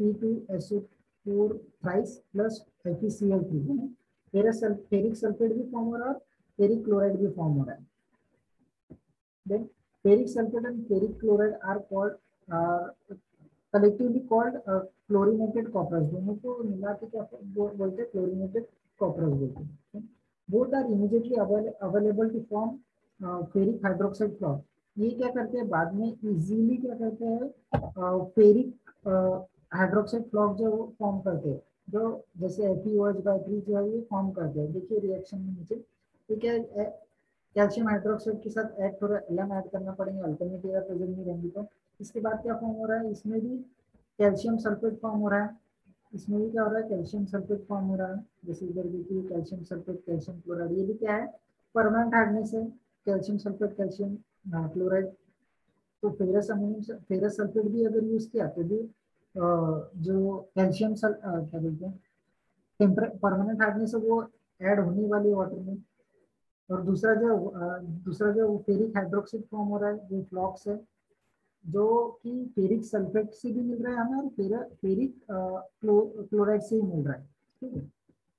Fe2SO4 thrice plus FeCl3। Ferric sulphate भी फॉर्म हो रहा है और फेरिक क्लोराइड भी फॉर्म हो रहा है। Then ferric sulphate and ferric chloride are called collectively called chlorinated copperas. दोनों को मिला के क्या बोलते हैं, क्लोरीनेटेड कॉपरस बोलते हैं। Both are immediately available to form ferric hydroxide floc. ये क्या करते हैं, बाद में इजीली क्या करते हैं, फेरिक हाइड्रोक्साइड फ्लॉक जो फॉर्म करते हैं, जो जैसे FeOH/3 जो है ये फॉर्म करते हैं। देखिए रिएक्शन में नीचे ठीक है, कैल्शियम हाइड्रोक्साइड के साथ ऐड थोड़ा एलएम ऐड करना पड़ेगा, अल्टरनेटिव अगर प्रेजेंट नहीं रहेंगी तो। इसके बाद क्या फॉर्म हो रहा है, इसमें भी कैल्शियम सल्फेट फॉर्म हो रहा है, इसमें भी क्या हो रहा है, कैल्शियम सल्फेट फॉर्म हो रहा है। जैसे इधर देखिए कैल्शियम सल्फेट कैल्शियम क्लोराइड, ये भी क्या है, परमानेंट हार्डनेस है, कैल्शियम सल्फेट कैल्शियम क्लोराइड। तो फेरस सल्फेट भी अगर यूज किया तो भी जो कैल्शियम क्या बोलते हैं, परमानेंट हार्डनेस है वो ऐड होने वाली है वाटर में। और दूसरा जो फेरिक हाइड्रोक्साइड फॉर्म हो रहा है, जो फ्लॉक्स है, जो कि फेरिक सल्फेट से भी मिल रहा है हमें और फेरिक क्लोराइड से ही मिल रहा है, ठीक है।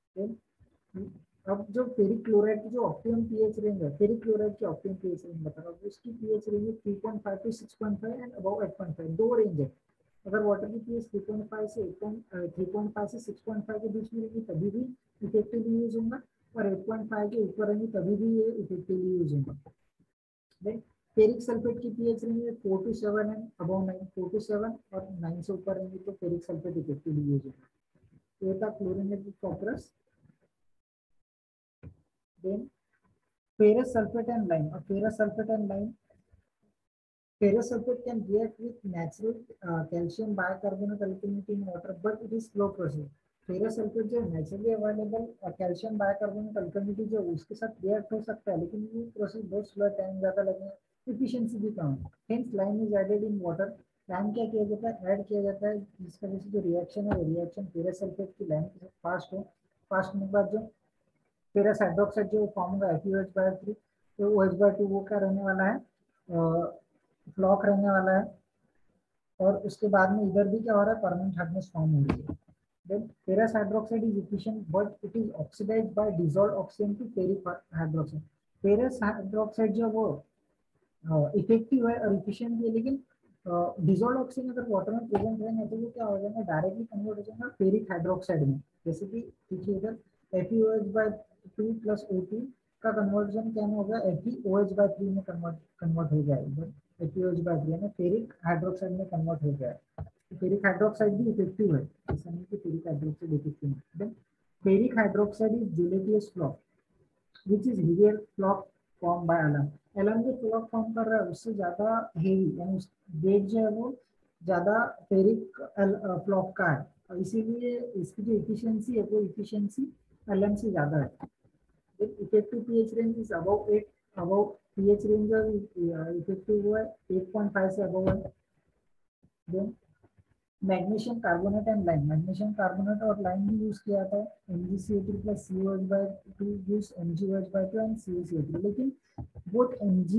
अब जो फेरिक क्लोराइड की जो ऑप्टिमम पीएच रेंज है, फेरिक क्लोराइड की ऑप्टिमम पीएच रेंज बता रहा हूँ, उसकी पीएच रेंज है 3.5 to 6.5 एंड अबव 8.5, दो रेंज है। अगर वाटर की पीएच 3.5 से 6.5 के बीच में रहेगी तभी भी इफेक्टिवली यूज होगा, और 8.5 के ऊपर रहेंगे तभी भी ये इफेक्टिवली यूज होगा। देन फेरिक सल्फेट की पीएच रहेंगे 4 to 7 एंड अबव 9, 4 to 7 और 9 से ऊपर रहेंगे तो फेरिक सल्फेट इफेक्टिवली यूज होगा। ये था chlorinated copperas. Then ferrous sulfate and lime, or ferrous sulfate can react with natural calcium bicarbonate alkalinity in water, but it is slow process. Ferrous sulphate जो naturally available calcium bicarbonate alkali जो उसके साथ react हो सकता है, लेकिन ये process बहुत स्लो, टाइम ज़्यादा लगेगा, एफिशिएंसी भी कम है। Hence lime is added in water. Lime क्या किया जाता है, ऐड किया जाता है, जिसकी वजह से जो रिएक्शन है वो रिएक्शन फेरस सल्फेट की लाइम के साथ फास्ट हो। फास्ट होने के बाद जो फेरस हाइड्रोक्साइड जो फॉर्म होगा FeOH/3, तो OH/2 वो क्या रहने वाला है, फ्लॉक रहने वाला है। और उसके बाद में इधर भी क्या हो रहा है, परमानेंट हार्डनेस फॉर्म हो रही है। Then ferrous hydroxide is efficient, but it is oxidized by dissolved oxygen to ferric hydroxide. Ferrous hydroxide जो वो इफेक्टिव है और इफिशियंट भी है, लेकिन डिजोल्व ऑक्सीजन अगर वाटर में प्रेजेंट रहेगा तो वो क्या हो जाएगा, डायरेक्टली कन्वर्ट हो जाएगा फेरिक हाइड्रोक्साइड में। जैसे कि देखिए इधर FeOH/2 प्लस O2 का कन्वर्जन क्या हो गया, FeOH/3 में कन्वर्ट हो गया, इधर FeOH/3 में फेरिक हाइड्रोक्साइड में कन्वर्ट हो गया। फेरिक हाइड्रोक्साइड भी इफेक्टिव है, ऐसा नहीं कि फेरिक हाइड्रोक्साइड इफेक्टिव है। Ferric hydroxide is gelatinous floc which is heavier flock formed by alam. Alum जो फ्लॉक फॉर्म कर रहा है उससे ज्यादा हेवी, यानी वेट जो है वो ज्यादा फेरिक फ्लॉक का है, और इसीलिए इसकी जो इफिशियंसी है वो इफिशियंसी एलम से ज्यादा है। Effective pH range is above 8, above pH range effective हुआ है 8.5 से अबव है। Then magnesium carbonate and lime, magnesium carbonate और लाइम भी यूज किया था, MgCO3 plus COH/2 gives MgOH/2 and CaCO3, लेकिन both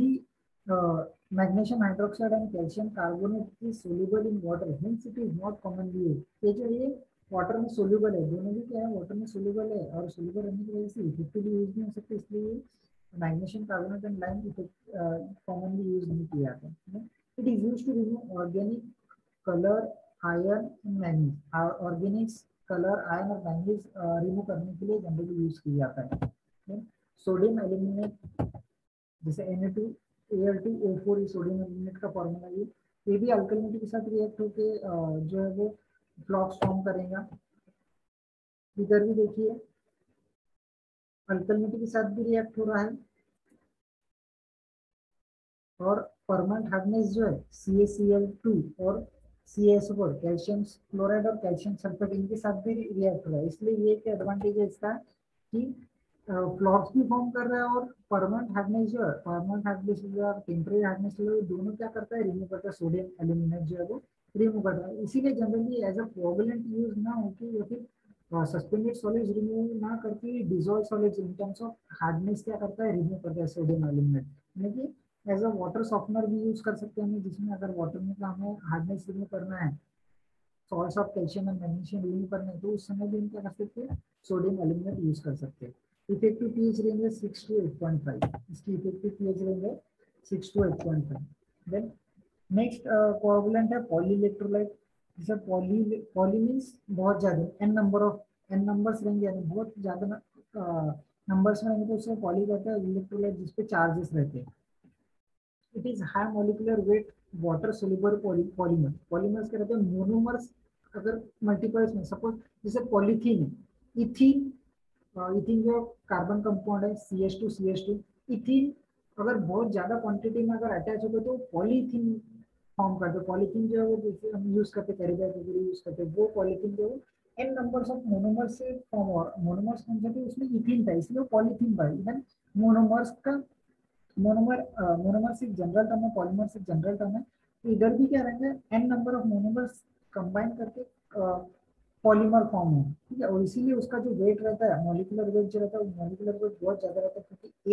magnesium hydroxide and calcium carbonate is soluble in water, hence it is not commonly used. ये जो ये water में soluble है, दोनों भी क्या है वाटर में सोल्यूबल है, और सोल्यूबल रहने की वजह से इफेक्टिवली यूज नहीं हो सकते, इसलिए magnesium carbonate and lime commonly use नहीं किया जाता है। It is used to remove organic colour, iron and manganese. Organics colour, iron और मैंगनीज रिमूव करने के लिए जनरली यूज किया जाता है। सोडियम एल्यूमिनेट जैसे Na2Al2O4 सोडियम एल्यूमिनेट का फॉर्मूला, ये भी अल्कलिनिटी के साथ रिएक्ट होके जो है वो फ्लॉक्स फॉर्म करेगा। इधर भी देखिए अल्कलिनिटी के साथ भी रिएक्ट हो रहा है, और परमानेंट हार्डनेस जो है CaCl2 और CaSO4 कैल्शियम क्लोराइड और कैल्शियम सल्फेट इनके साथ भी रिएक्ट हो रहा है। इसलिए ये एक एडवांटेज है इसका कि फ्लॉक्स भी फॉर्म कर रहा है, और परमानेंट हार्डनेस जो है, परमानेंट हार्डनेस जो है टेम्परेरी हार्डनेस दोनों क्या करता है, रिमूव करता है, सोडियम एल्यूमिनेट जो है वो रिमूव करता है। इसीलिए generally as a covalent use ना होके या फिर सस्पेंडेड सॉलिड्स रिमूव ना करके dissolve solids in terms of hardness क्या करता है, रिमूव करता है सोडियम एल्यूमिनेट। यानी कि एज अ वाटर सॉफ्टनर भी यूज कर सकते हैं, जिसमें अगर वाटर में का हमें हार्डनेस रिमूव करना है, salts of calcium and magnesium remove करना है, तो उस समय भी हम क्या कर सकते हैं, सोडियम एल्यूमिनेट यूज कर सकते हैं। इफेक्टिव पीएच रेंज है 6 to 8.5, इसकी इफेक्टिव पीएच रेंज है 6 to 8.5। देन नेक्स्ट कोएगुलेंट है पॉली इलेक्ट्रोलाइट। जैसे पॉली मींस बहुत ज्यादा, एन नंबर्स रहेंगे, यानी बहुत ज्यादा नंबर्स में रहेंगे तो उससे पॉली कहते हैं। इलेक्ट्रोलाइट जिसपे चार्जेस रहते हैं। It is high molecular weight water soluble polymer. Polymers क्या रहते हैं, मोनोमर्स अगर मल्टीपल्स में, सपोज जैसे पॉलीथीन है, इथीन, इथीन जो कार्बन कंपाउंड है CH2 इथीन अगर बहुत ज्यादा क्वांटिटी में अगर अटैच होगा तो पॉलीथीन फॉर्म करते हैं। पॉलीथीन जो है वो जैसे हम यूज करते हैं, कैरिबैग वगैरह यूज करते हैं, वो पॉलीथीन जो है एन नंबर्स ऑफ मोनोमर्स से फॉर्म हो, मोनोमर्स कौन सा थे उसमें इथीन था, इसलिए पॉलीथीन था। इधर मोनोमर्स का मोनोमर एक जनरल टर्म है, पॉलीमर एक जनरल टर्म है, तो इधर भी क्या रहेंगे, n number of monomers combine करके पॉलीमर फॉर्म है, ठीक है। और इसीलिए उसका जो वेट रहता है, मॉलिक्यूलर वेट जो रहता है, वो मॉलिक्यूलर वेट बहुत ज्यादा रहता है, क्योंकि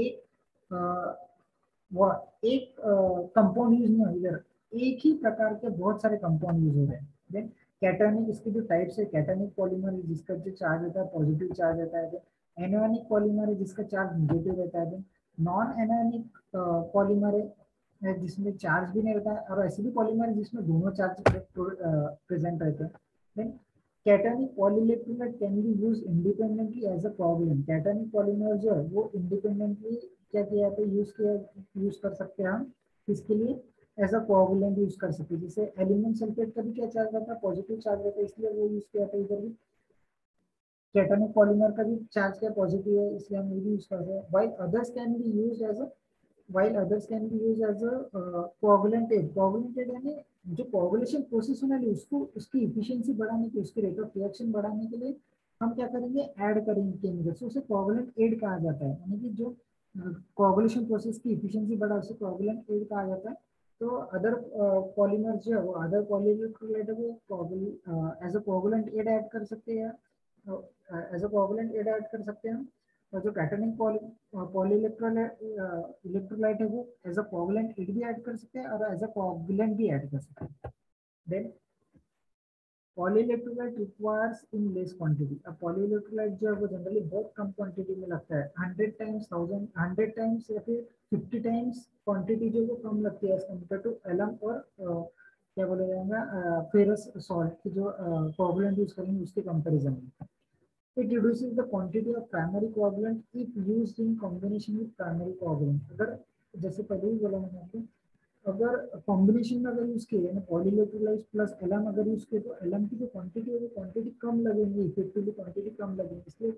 वो एक कंपाउंड यूज नहीं हो, इधर एक ही प्रकार के बहुत सारे कंपाउंड यूज हो रहे हैं। देन कैटायनिक, इसके जो टाइप्स है, कैटायनिक पॉलीमर है जिसका जो चार्ज रहता है पॉजिटिव चार्ज रहता है। एनोनिक पॉलीमर है जिसका चार्ज नेगेटिव रहता है। नॉन एनोनिक पॉलीमर है जिसमें चार्ज भी नहीं रहता है, और ऐसे भी पॉलीमर है जिसमें दोनों चार्ज प्रेजेंट रहते हैं। Then cationic polyelectrolyte can be use independently as a coagulant. Cationic polymer जो है वो इंडिपेंडेंटली क्या किया जाता है, यूज कर सकते हैं हम, इसके लिए एज अ कोएगुलेंट यूज कर सकते हैं। जैसे एल्यूमिनियम सल्फेट का भी क्या चार्ज रहता है, पॉजिटिव चार्ज रहता है, इसलिए वो यूज किया जाता है। इधर भी कैटायनिक पॉलीमर का भी चार्ज क्या पॉजिटिव है, इसलिए हम ये भी यूज करते हैं। While others can be use as a coagulant aid. Coagulant aid यानी जो कोएगुलेशन प्रोसेस होने वाली उसको, उसकी इफिशिएंसी बढ़ाने के, उसके रेट ऑफ रिएक्शन बढ़ाने के लिए हम क्या करेंगे, ऐड करेंगे केमिकल्स, उसे कोवलेंट एड कहा जाता है, यानी कि जो कोगुलेशन प्रोसेस की इफिशिएंसी बढ़ा उसे कोवलेंट एड कहा जाता है। तो अदर पॉलीमर जो है वो अदर पॉलीइलेक्ट्रोलाइट है वो as a covalent aid add कर सकते हैं, as a covalent aid add कर सकते हैं। और जो कैटोनिक पॉलीइलेक्ट्रोलाइट इलेक्ट्रोलाइट है वो एज अ कोवलेंट एड भी ऐड कर सकते हैं और एज अ कोगुलेंट भी ऐड कर सकते हैं। Then polyelectrolyte requires in less quantity. अब पॉलीइलेक्ट्रोलाइट जो है वो जनरली बहुत कम क्वांटिटी में लगता है, 100 टाइम्स 1000 100 टाइम्स या फिर 50 टाइम्स क्वांटिटी जो वो कम लगती है एज कम्पेयर टू एलम और क्या बोला जाएगा फेरस सॉल्ट की जो कोवलेंट यूज करेंगे उसके कंपैरिजन में। It reduces the quantity of primary coagulant if used in combination with primary coagulant। अगर जैसे पहले ही बोला मैंने आपको, अगर कॉम्बिनेशन में अगर यूज किए यानी पॉलीइलेक्ट्रोलाइट प्लस एलम अगर यूज किए तो एलम की जो क्वांटिटी है वो क्वांटिटी कम लगेगी, इफेक्टिवली क्वांटिटी कम लगेगी, इसलिए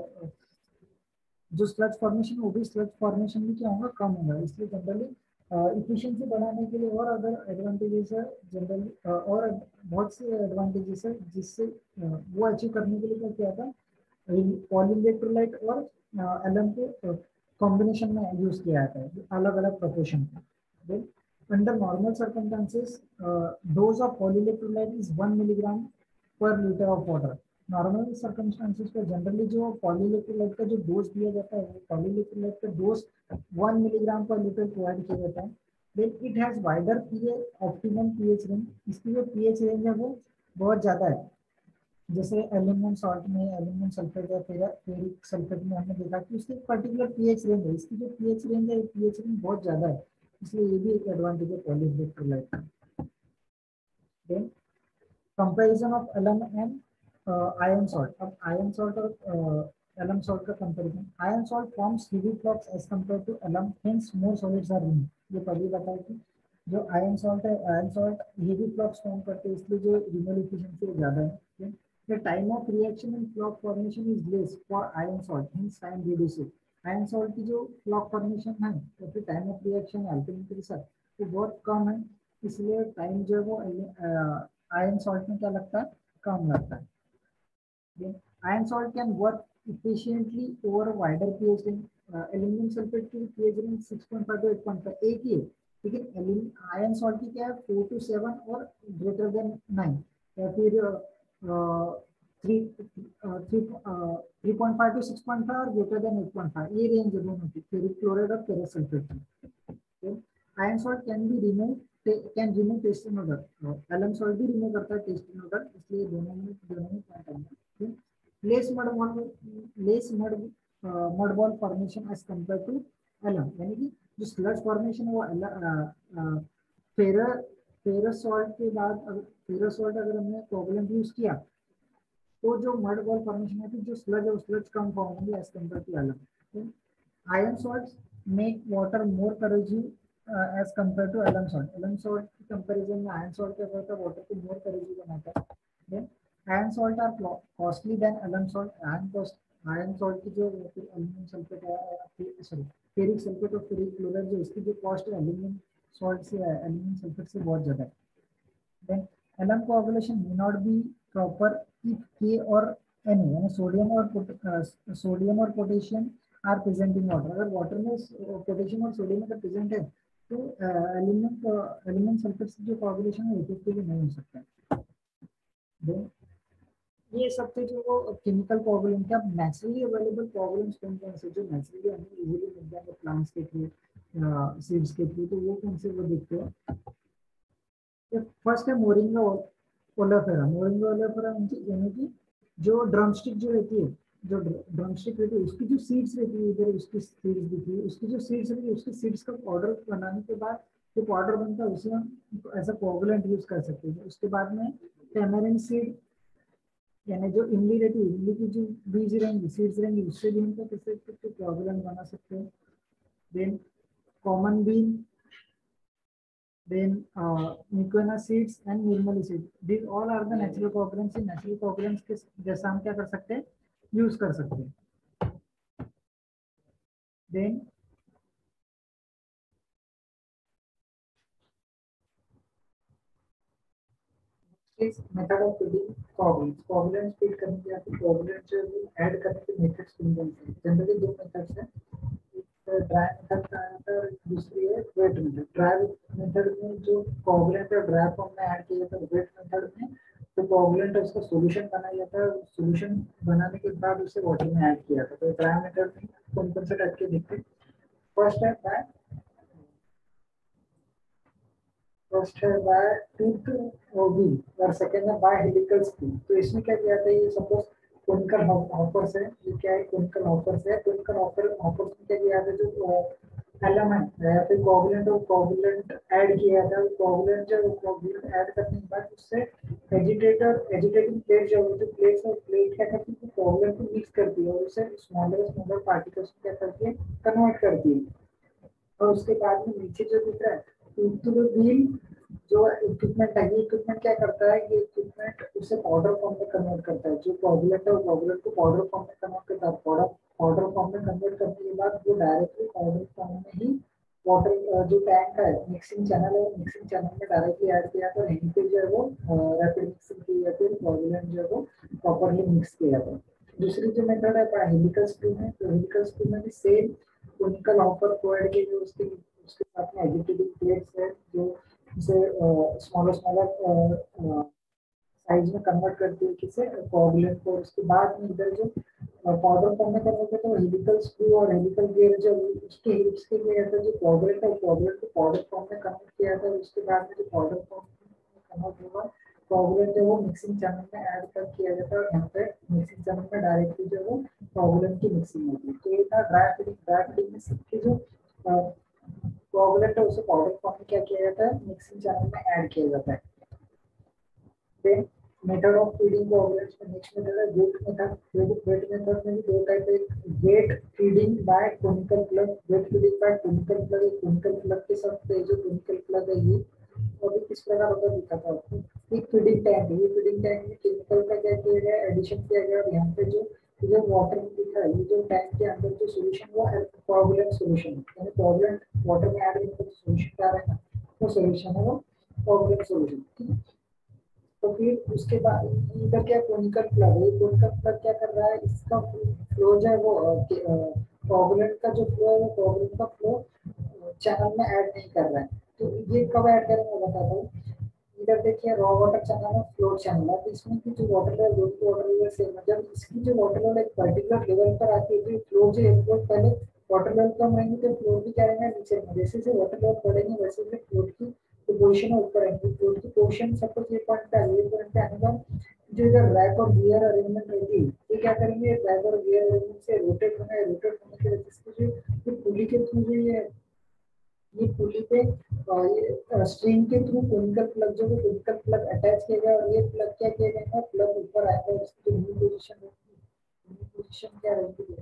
जो स्लज फॉर्मेशन है वो भी स्लज फॉर्मेशन भी क्या होगा, कम होगा। इसलिए जनरली इफिशिएंसी बढ़ाने के लिए और अदर एडवांटेजेस है जनरली, और बहुत से एडवांटेजेस है जिससे वो अचीव करने के लिए क्या किया था, पॉलीइलेक्ट्रोलाइट और एलएम के कॉम्बिनेशन में यूज किया जाता है अलग अलग प्रोपोर्शन में। Under normal circumstances dose of polyelectrolyte is 1 milligram per litre of water. Normal circumstances पे जनरली जो पॉलीइलेक्ट्रोलाइट का जो डोज दिया जाता है वो पॉलीइलेक्ट्रोलाइट का dose 1 milligram per litre provide किया जाता है। Then it has wider pH optimum pH range, इसकी जो पीएच रेंज है वो बहुत ज्यादा है। जैसे एल्यूमिनियम सॉल्ट में एल्यूमिनियम सल्फेट या फेरिक सल्फेट में हमने देखा कि उसकी पर्टिकुलर पीएच रेंज है, इसकी जो पीएच रेंज है पीएच रेंज बहुत ज्यादा है, इसलिए ये भी एक एडवांटेज है पॉलीइलेक्ट्रोलाइट का। Then comparison of alum and iron salt. अब आयरन सॉल्ट और एलम सॉल्ट का comparison, iron salt forms heavy flux as compare to alum, hence more solids are removed. ये पहले बताया कि जो आयरन सॉल्ट है, iron salt heavy flux form करते हैं इसलिए जो रिमूवल एफिशिएंसी ज्यादा है। The time of reaction and flock formation is less for iron salt, hence time reduces। Iron salt की जो फ्लॉक फॉर्मेशन है तो फिर टाइम ऑफ रिएक्शन अल्टीमेटली के साथ वो बहुत कम है, इसलिए टाइम जो है वो आयरन सॉल्ट में क्या लगता है, कम लगता है। Iron salt can work efficiently over wider pH range. Aluminium sulphate की पीएच रेंज 6.5 to 8.5 एक ही है, लेकिन आयरन सॉल्ट की क्या है 4 to 7 और ग्रेटर देन 9 या फिर 3.5 to 6.5 और ग्रेटर देन 8.5, ये रेंज है दोनों की फेरिक क्लोराइड और फेरस सल्फेट की। Iron salt can be remove, can remove taste and odour. Alum salt भी रिमूव करता है टेस्ट एंड ओडर, इसलिए दोनों में पॉइंट आएगा। Less mud mud ball formation as compare to alum, यानी कि जो स्लज फॉर्मेशन है वो फेरस फेरस सॉल्ट के बाद फेरस सॉल्ट अगर हमने कोवलेंट यूज किया तो जो मड बॉल फॉर्मेशन है जो स्लज है वो स्लज कम फॉर्म होंगे as compare to alum. Iron salts make water more corrosive as compare to alum salt. Alum salt की कंपैरिजन में आयरन सॉल्ट क्या करता है, वाटर को मोर करोजिव बनाता है। Then iron salt are costly than alum salt. Iron salt की जो एल्यूमिनियम सल्फेट है, सॉरी फेरिक सल्फेट और फेरिक क्लोराइड, जो इसकी जो कॉस्ट है एल्यूमिनियम सॉल्ट से एल्यूमिनियम सल्फेट से बहुत ज्यादा है। Then alarm coagulation may not be proper if K or Na यानी सोडियम और potassium are present in water. अगर वाटर में पोटेशियम और सोडियम अगर प्रेजेंट है तो एल्यूमिनियम सल्फेट से जो कोagulation है इफेक्टिवली नहीं हो सकता है। Then ये सब थे जो वो केमिकल कोagulants के। अब नेचुरली अवेलेबल कोagulants कौन कौन से जो नेचुरली हमें इजीली मिल जाएंगे प्लांट्स के थ्रू, सीड्स के थ्रू, तो वो कौन से वो देखते हैं। फर्स्ट है मोरिंगा ओलेफेरा। मोरिंगा ओलेफेरा यानी कि जो ड्रमस्टिक जो रहती है, जो ड्रमस्टिक रहती है उसकी जो सीड्स रहती है, इधर उसकी सीड्स दिखी है, उसकी जो सीड्स रहती है उसकी सीड्स का पाउडर बनाने के बाद जो पाउडर बनता है उसे हम एज अ कोगुलेंट यूज कर सकते हैं। उसके बाद में टेमरिन सीड यानी जो इमली रहती है, इमली की जो बीज रहेंगी सीड्स रहेंगी उससे भी हम कोगुलेंट बना सकते हैं। Then common bean, then Mucuna seeds and Nirmali seeds. These all are the natural coagulants। Natural coagulants के जैसा हम क्या कर सकते हैं, यूज कर सकते हैं। Then is method of feeding covalents. Covalents feed करने के लिए कोवलेंट जो ऐड करने के मेथड्स कौन कौन से हैं? जनरली दो मेथड्स हैं, एक ड्राई मेथड का है और दूसरी है वेट मेथड। ड्राई मेथड में जो कोवलेंट और ड्राई फॉर्म में ऐड किया जाता है, वेट मेथड में जो कोवलेंट है उसका सॉल्यूशन बनाया जाता है, सॉल्यूशन बनाने के बाद उसे वाटर में ऐड किया जाता है। तो ड्राई मेथड में कौन कौन से टाइप के दिखते हैं? फर्स्ट है बाय टूथ व्हील और सेकंड है बाय हेलिकल स्प्रिंग। तो इसमें क्या किया जाता है, ये सपोज कोनिकल हॉपर्स है, ये क्या है कोनिकल हॉपर्स है। कोनिकल हॉपर्स में क्या किया जाता है, जो एलिमेंट या फिर कोवलेंट और कोवलेंट ऐड किया जाता है। कोवलेंट जो कोवलेंट ऐड करने के बाद उससे एजिटेटिंग प्लेट जो होती है, प्लेट और प्लेट क्या करती है, कोवलेंट को मिक्स करती है और उसे स्मॉलर पार्टिकल्स में क्या करती है, कन्वर्ट करती है। और उसके बाद में नीचे जो दिख रहा है टूथ व्हील जो इक्विपमेंट है, ये इक्विपमेंट क्या करता है, ये इक्विपमेंट उसे पाउडर फॉर्म में कन्वर्ट करता है। जो कोवलेंट है वो कोवलेंट को पाउडर फॉर्म में कन्वर्ट करता है। पाउडर फॉर्म में कन्वर्ट करने के बाद वो डायरेक्टली पाउडर फॉर्म में ही वाटर जो टैंक है, मिक्सिंग चैनल है, मिक्सिंग चैनल में डायरेक्टली ऐड किया जाता है। यहीं पे जो है वो रैपिड मिक्सिंग की जाती है, कोवलेंट जो है वो प्रॉपर्ली मिक्स किया जाता है। दूसरी जो मेथड है हेलिकल स्प्रिंग है। तो हेलिकल स्प्रिंग में भी सेम कोनिकल हॉपर प्रोवाइड किए, जो उसके साथ में एजिटेटिंग प्लेट्स है जो उसे स्मॉलर साइज में कन्वर्ट करती है किसे, कोवलेंट को। उसके बाद में इधर जो पाउडर फॉर्म में कन्वर्ट करते हैं हेलिकल स्क्रू और हेलिकल गियर, जो उसके हिप्स के लिए आता है जो कोवलेंट है, कोवलेंट को पाउडर फॉर्म में कन्वर्ट किया जाता है। उसके बाद में जो पाउडर फॉर्म में कन्वर्ट होगा कोवलेंट है वो मिक्सिंग चैनल में ऐड कर किया जाता है और यहाँ पे मिक्सिंग चैनल में डायरेक्टली जो वो कोवलेंट की मिक्सिंग होती है। तो ये था ड्राई फीडिंग में सबके जो कोवलेंट है उसे पाउडर फॉर्म में क्या किया जाता है, मिक्सिंग चैनल में ऐड किया जाता है। Then method of feeding covalents में नेक्स्ट मेथड है वेट मेथड। वेट मेथड में भी दो टाइप है, wet feeding by conical plug. Wet feeding by conical plug, एक कोनिकल प्लग के साथ जो कोनिकल प्लग है ये और भी किस प्रकार होता है दिखाता है आपको। एक फीडिंग टैंक है, ये फीडिंग टैंक में केमिकल का क्या किया गया, एडिशन किया गया और यहाँ पे जो वाटर दिख रहा है, ये जो टैंक के अंदर जो सॉल्यूशन वो कोवलेंट सॉल्यूशन है, यानी कोवलेंट वाटर में ऐड करके जो सॉल्यूशन क्या रहेगा वो सॉल्यूशन है वो कोवलेंट सॉल्यूशन, ठीक है। तो फिर उसके बाद इधर क्या कोनिकल प्लग है, कोनिकल प्लग क्या कर रहा है, इसका फ्लो जो है वो कोवलेंट का जो फ्लो है वो कोवलेंट का फ्लो चैनल में ऐड नहीं कर रहा है। तो ये कब ऐड करेंगे मैं बताता हूँ। इधर देखिए रॉ वाटर चैनल है, फ्लो चैनल है। तो इसमें की जो वाटर लेवल, दोनों की वाटर लेवल सेम है। जब इसकी जो वाटर लेवल एक पर्टिकुलर लेवल पर आती है तो फ्लो जो है पहले वाटर लेवल कम रहेंगे तो फ्लो भी क्या रहेगा नीचे में। जैसे जैसे वाटर लेवल बढ़ेंगे वैसे वैसे फ्लो की तो पोजीशन ऊपर आएंगे। फ्लो की पोजीशन सपोज ये पॉइंट पे आएगी, ये पॉइंट पे आने का जो इधर रैक और गियर अरेंजमेंट रहती है, ये क्या करेंगे रैक और गियर अरेंजमेंट से रोटेट होने के वजह से जो पुली के थ्रू जो ये पुली पे ये स्ट्रिंग के थ्रू कोनिकल प्लग जो कोनिकल प्लग अटैच किया गया और ये प्लग क्या किया गया, प्लग ऊपर आएगा। इसकी जो न्यू पोजीशन रहेगी, न्यू पोजीशन क्या रहेगी,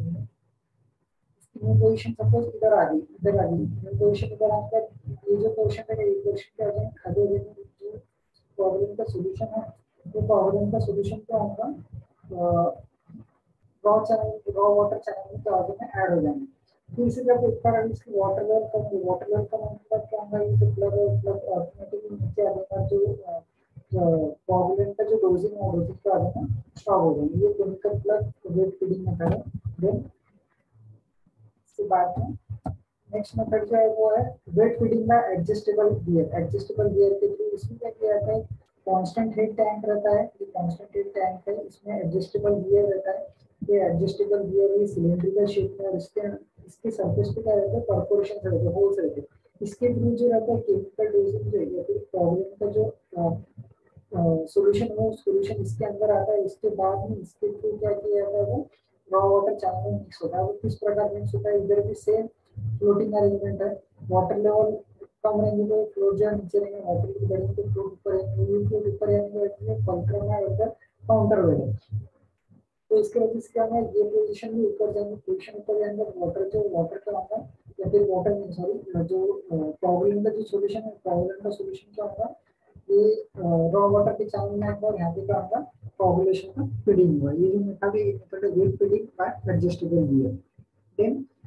इसकी न्यू पोजीशन सपोज इधर आ गई, इधर आ गई न्यू पोजीशन। इधर आकर ये जो पोजीशन है, ये पोजीशन क्या हो जाएगा, खड़े हो जाएंगे। जो प्रॉब्लम का सॉल्यूशन है वो प्रॉब्लम का सॉल्यूशन क्या होगा, रॉ वाटर चैनल में क्या हो जाएगा, ऐड हो जाएंगे। फिर इसी जब ऊपर अगर इसकी वाटर लेवल कम होगी, वाटर लेवल कम होने के बाद क्या होगा, ये जो प्लग ऑटोमेटिकली नीचे आ जाएगा। जो प्रॉब्लम का जो डोजिंग है डोजिंग क्या आ जाएगा, स्टॉप हो जाएगा। ये chemical plug wet feeding method है। देन इसके बाद में नेक्स्ट मेथड जो है वो है वेट फीडिंग में एडजस्टेबल गियर। एडजस्टेबल गियर के थ्रू इसमें क्या किया जाता है, कांस्टेंट हेड टैंक रहता है, ये कांस्टेंट हेड टैंक है, इसमें एडजस्टेबल गियर रहता है। ये एडजस्टेबल गियर ये सिलेंड्रिकल शेप में और इसके सरफेस पे क्या रहता है, परफोरेशन रहते हैं, होल्स रहते हैं। इसके थ्रू जो रहता है केमिकल डोजिंग जो है फिर प्रॉब्लम का जो सॉल्यूशन वो सॉल्यूशन इसके अंदर आता है। इसके बाद में इसके थ्रू क्या किया जाता है, वो रॉ वाटर चैनल में मिक्स होता है। वो किस प्रकार मिक्स होता है, इधर भी सेम फ्लोटिंग अरेंजमेंट है। वाटर लेवल कम रहेंगे तो फ्लोट जो नीचे रहेंगे, वाटर लेवल बढ़ेंगे तो फ्लोट ऊपर रहेंगे, फ्लोट ऊपर रहेंगे फल्क्रम है उधर काउंटर वेट है। तो इसके वजह से क्या होगा, ये पोजीशन भी ऊपर जाएंगे, पोजीशन ऊपर जाएंगे वाटर जो वाटर का होगा या फिर वाटर नहीं सॉरी जो प्रॉब्लम का जो सॉल्यूशन है, प्रॉब्लम का सॉल्यूशन क्या होगा, ये रॉ वाटर के चैनल में आएगा और यहाँ पे क्या होगा, कोगुलेशन का फीडिंग हुआ। ये जो मेथड है ये मेथड है wet feeding by adjustable gear. Then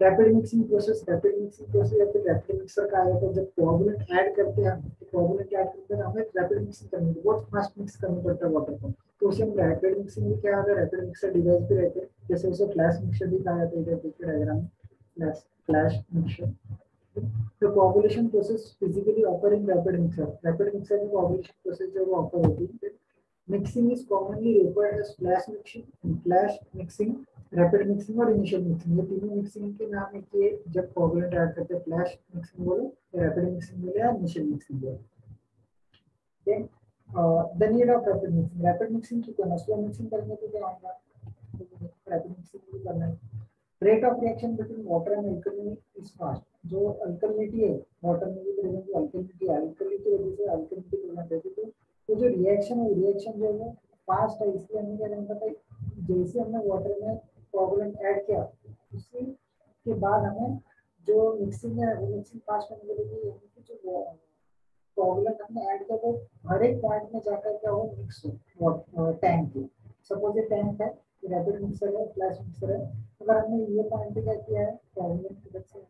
rapid mixing process या फिर रैपिड मिक्सर का आया था जब कोआगुलेंट ऐड करते हैं हम, तो कोआगुलेंट ऐड करते हैं हमें रैपिड मिक्सिंग करनी है, बहुत फास्ट मिक्स करना पड़ता है वाटर को, तो उसे हम रैपिड मिक्सिंग में क्या होता है, रैपिड मिक्सर डिवाइस भी रहते हैं, जैसे उसे फ्लैश मिक्सर भी कहा जाता है, इधर देखिए डायग्राम में flash mixer. The coagulation process physically occur in rapid mixer. Rapid mixer में coagulation process जो वो occur होती है। Mixing is commonly referred as flash mixing, rapid mixing और initial mixing। ये तीनों mixing के नाम है कि जब coagulant ऐड करते हैं flash mixing बोले, rapid mixing बोले या initial mixing बोले। Then the need of rapid mixing. Rapid mixing की करना, slow mixing करने के क्या होगा? Rapid mixing भी करना है। Rate of reaction between water and alkalinity is fast. जो अल्कलिनिटी है वाटर में भी प्रेजेंट जो अल्कलिनिटी है, अल्कलिनिटी की वजह से अल्कलिनिटी प्रेजेंट रहती है, तो जो रिएक्शन है रिएक्शन जो है फास्ट है, इसलिए हमें क्या करना पड़ता है, जैसे हमने वाटर में कोआगुलेंट ऐड किया उसी के बाद हमें जो मिक्सिंग है वो मिक्सिंग फास्ट करने के लिए जो कोआगुलेंट हमने ऐड किया वो हर एक पॉइंट में जाकर क्या हो मिक्स हो टैंक की। सपोज ये टैंक है, रैपिड मिक्सर है, फ्लैश मिक्सर है, अगर हमने ये पॉइंट पे क्या किया है कोआगुलेंट की वजह से,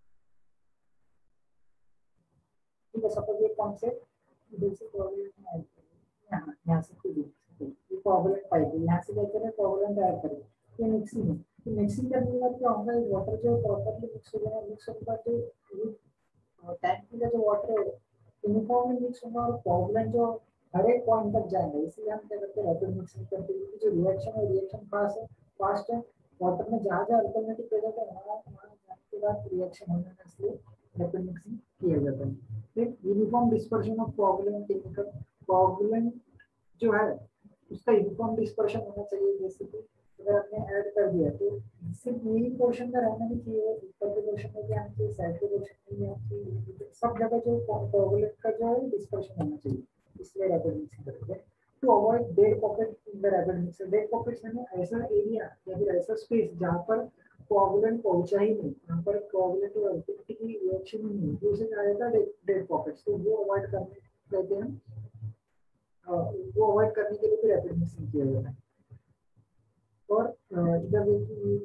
ठीक है, सपोज ये पॉइंट से इधर से कोआगुलेंट में ऐड करें, यहाँ से कोई ये कोआगुलेंट पाइप है, यहाँ से लेकर कोआगुलेंट ऐड करें, ये मिक्सिंग है, तो मिक्सिंग करने के बाद क्या होगा, वाटर जो प्रॉपर्ली मिक्स हो जाएगा, मिक्स होने के बाद जो टैंक में जो वाटर है यूनिफॉर्मली मिक्स होगा और कोआगुलेंट जो हर एक पॉइंट तक जाएंगे, इसलिए हम क्या करते हैं रैपिड मिक्सिंग करते हैं, क्योंकि जो रिएक्शन है रिएक्शन फास्ट है, वाटर में जहाँ जहाँ अल्टरनेटिव प्रेजेंट है वहाँ जाने के बाद रिएक्शन होने में, इसलिए रैपिड मिक्सिंग किया जाता है। फिर uniform dispersion of coagulant chemical, coagulant जो है उसका यूनिफॉर्म डिस्पर्शन होना चाहिए, जैसे कि अगर आपने ऐड कर दिया तो सिर्फ यही पोर्शन में रहना नहीं चाहिए, ऊपर के पोर्शन में भी आना चाहिए, साइड के पोर्शन में भी आना चाहिए, सब जगह जो कोआगुलेंट का जो है डिस्पर्शन होना चाहिए, इसलिए रैपिड मिक्सिंग करेंगे। To avoid dead pocket in the rapid mixer, dead pockets यानी ऐसा एरिया या फिर ऐसा स्पेस जहाँ पर कोआगुलेंट पहुंचा ही नहीं, यहाँ पर कोआगुलेंट और अल्कलिनिटी की रिएक्शन ही नहीं, तो उसे कहा जाता है डेड पॉकेट्स, तो वो अवॉइड करने कहते हैं, वो अवॉइड करने के लिए भी रैपिड मिक्सिंग किया जाता है। और इधर देखिए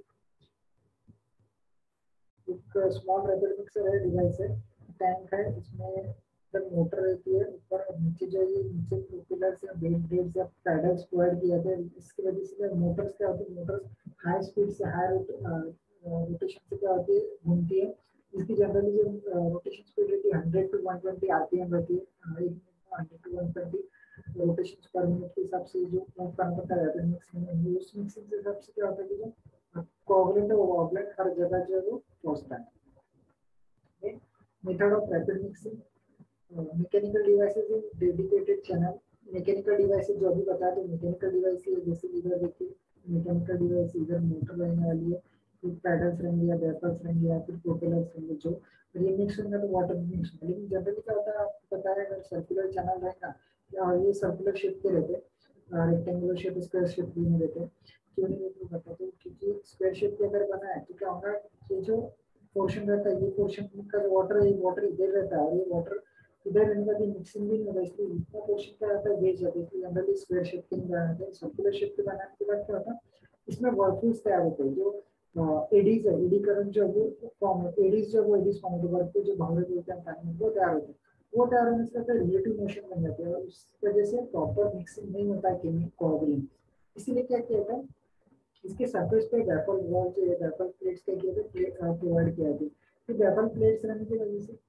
एक स्मॉल रैपिड मिक्सर है, डिवाइस है, टैंक है, इसमें इधर मोटर रहती है, ऊपर और नीचे जो ये नीचे प्रोपेलर्स या ब्लेड्स या पैडल्स प्रोवाइड किए जाते हैं, इसकी वजह से मोटर्स क्या होती है, मोटर्स हाई स्पीड से हाई रोटेशन से क्या होती है घूमती है, इसकी जनरली जो रोटेशन स्पीड रहती है 100 to 120 आरपीएम रहती है, 100 to 120 रोटेशन पर मिनट के हिसाब से जो मूव करना पड़ता है रैपिड मिक्सिंग में, उस मिक्सिंग के हिसाब से क्या होता है कि जो कोआगुलेंट है वो कोआगुलेंट हर जगह जो है वो पहुंचता है। Method of rapid mixing, mechanical devices in dedicated channel, mechanical devices जो अभी बताया, तो मैकेनिकल डिवाइस जैसे इधर देखिए मैकेनिकल डिवाइस इधर मोटर रहने वाली है, फिर पैडल्स रहेंगे या वेपर्स रहेंगे या फिर प्रोपेलर्स रहेंगे, जो ये मिक्स होंगे तो वाटर मिक्स होगा, लेकिन जनरली क्या होता है आपको पता है अगर सर्कुलर चैनल रहेगा और ये सर्कुलर शेप के रहते हैं, रेक्टेंगुलर शेप स्क्वायर शेप भी नहीं रहते, क्यों नहीं रहते बताते हैं, क्योंकि स्क्वायर शेप के अगर बना है तो क्या होगा, ये जो पोर्शन रहता है ये पोर्शन का जो वाटर है ये वाटर इधर रहता है और ये वाटर इधर रहने का भी मिक्सिंग भी नहीं होगा, इसलिए इतना पोर्शन क्या रहता है वेस्ट जाता है, इसलिए जनरली स्क्वायर शेप के नहीं बनाते हैं, सर्कुलर शेप के बनाने के बाद क्या होता है इसमें वर्कपीस तैयार होते हैं, जो एडीज है, एडी करंट जो वो फॉर्म होते हैं, एडीज जो वो एडीज फॉर्म होते हैं, वर्कपीस जो भावरे बोलते हैं पानी में वो तैयार होते हैं, वो तैयार होने से क्या रिलेटिव मोशन बन जाते हैं और उस वजह से प्रॉपर मिक्सिंग नहीं होता है केमिकल कोआगुलेंट, इसीलिए क्या किया जाता है इसके सरफेस पे वेपर वॉल जो है वेपर प्लेट्स के किए थे प्रोवाइड किया थे, तो वेपर प्लेट्स रहने की वजह से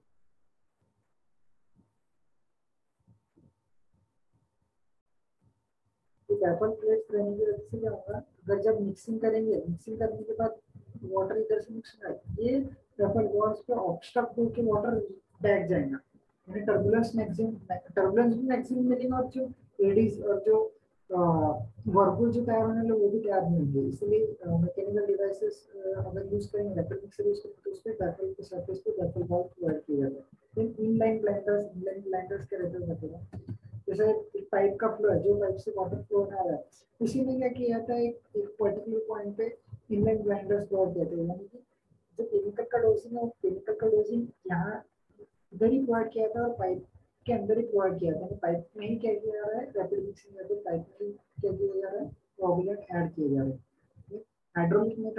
वेपर प्लेट्स रहने की वजह से क्या होगा, अगर जब मिक्सिंग करेंगे मिक्सिंग करने के बाद वाटर इधर से मिक्स होगा, ये वेपर वॉल्स पे ऑब्स्ट्रक्ट होकर वाटर बैठ जाएगा, यानी टर्बुलेंस भी मैक्सिमम मिलेगा और जो एडीज और जो वर्कपुल जो तैयार होने वाले वो भी तैयार नहीं होंगे, इसलिए मैकेनिकल डिवाइसेस अगर यूज करेंगे रैपिड मिक्सर यूज करेंगे तो उसपे वेपर के सरफेस पे वेपर वॉल प्रोवाइड किया जाता है। फिर इनलाइन ब्लेंडर्स क्या रहते हैं बताइए, जैसे एक पाइप का फ्लो है, जो पाइप से वाटर फ्लो होने आ रहा है उसी में क्या किया जाता है, एक पर्टिकुलर पॉइंट पे इनलाइन ब्लेंडर्स प्रोवाइड करते हैं, यानी कि जो केमिकल का डोजिंग है वो केमिकल का डोजिंग यहाँ इधर ही प्रोवाइड किया था और पाइप के अंदर ही प्रोवाइड किया था, पाइप में ही क्या किया जा रहा है रैपिड मिक्सिंग में, पाइप में ही क्या किया जा रहा है कोआगुलेंट ऐड किए जा रहे हैं। हाइड्रोलिक मेथड,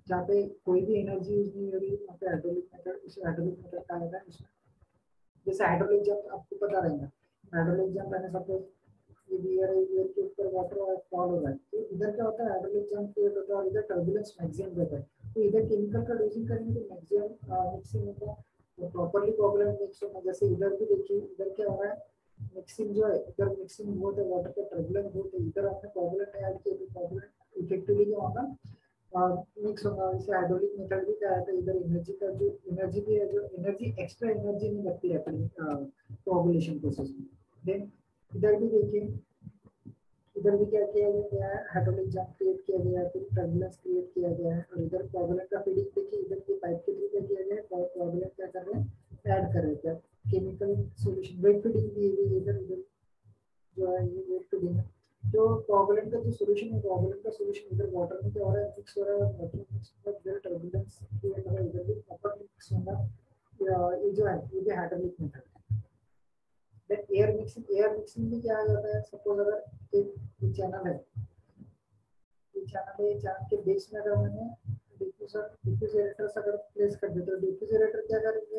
जहाँ पे कोई भी एनर्जी यूज नहीं हो रही है वहाँ पे हाइड्रोलिक मेथड, उसे हाइड्रोलिक मेथड कहा जाता है। उसमें जैसे हाइड्रोलिक जंप आपको पता रहेगा, हाइड्रोलिक जंप मैंने सपोज ये बियर है, बियर के ऊपर वाटर फॉल हो रहा है, तो इधर क्या होता है, हाइड्रोलिक जंप क्रिएट होता है और इधर टर्बुलेंस मैक्सिमम रहता है। तो इधर केमिकल का डोजिंग करने तो मैक्सिमम मिक्सिंग होता है, तो प्रॉपर्ली कोगुलेंट मिक्स होना। जैसे इधर भी देखिए, इधर क्या हो रहा है, मिक्सिंग जो है, इधर मिक्सिंग बहुत है, वाटर का टर्बुलेंस बहुत है, इधर आपने कोगुलेंट ऐड किया तो कोगुलेंट इफेक्टिवली क्या होगा, मिक्स होगा। इसे हाइड्रोलिक मेथड भी कहा जाता है। इधर एनर्जी का जो एनर्जी भी है, जो एनर्जी एक्स्ट्रा एनर्जी नहीं लगती है अपनी कोगुलेशन प्रोसेस में। देन इधर भी देखिए, इधर भी क्या किया गया है, हाइड्रोलिक जंप क्रिएट किया गया है, फिर टर्बुलेंस क्रिएट किया गया है, और इधर कोगुलेंट का फीडिंग देखिए, इधर के पाइप के थ्रू क्या किया गया है, कोगुलेंट क्या कर रहे हैं, ऐड कर रहे हैं केमिकल सॉल्यूशन, वेट फीडिंग दी हुई इधर, इधर जो है ये वेट फीडिंग है। तो कोगुलेंट का जो सॉल्यूशन है, कोगुलेंट का सॉल्यूशन इधर वाटर में क्या हो रहा है, मिक्स हो रहा है, वाटर मिक्स हो रहा है, इधर टर्बुलेंस क्रिएट हो रहा है, इधर भी प्रॉपर मिक्स होना। ये जो है ये भी हाइड्रोलिक मेथड है। देन एयर मिक्सिंग भी क्या आ जाता है, सपोज अगर एक चैनल है, ये चैनल है, चैनल के बीच में अगर मैंने डिफ्यूजरेटर्स अगर प्लेस कर दे, तो डिफ्यूजरेटर क्या करेंगे,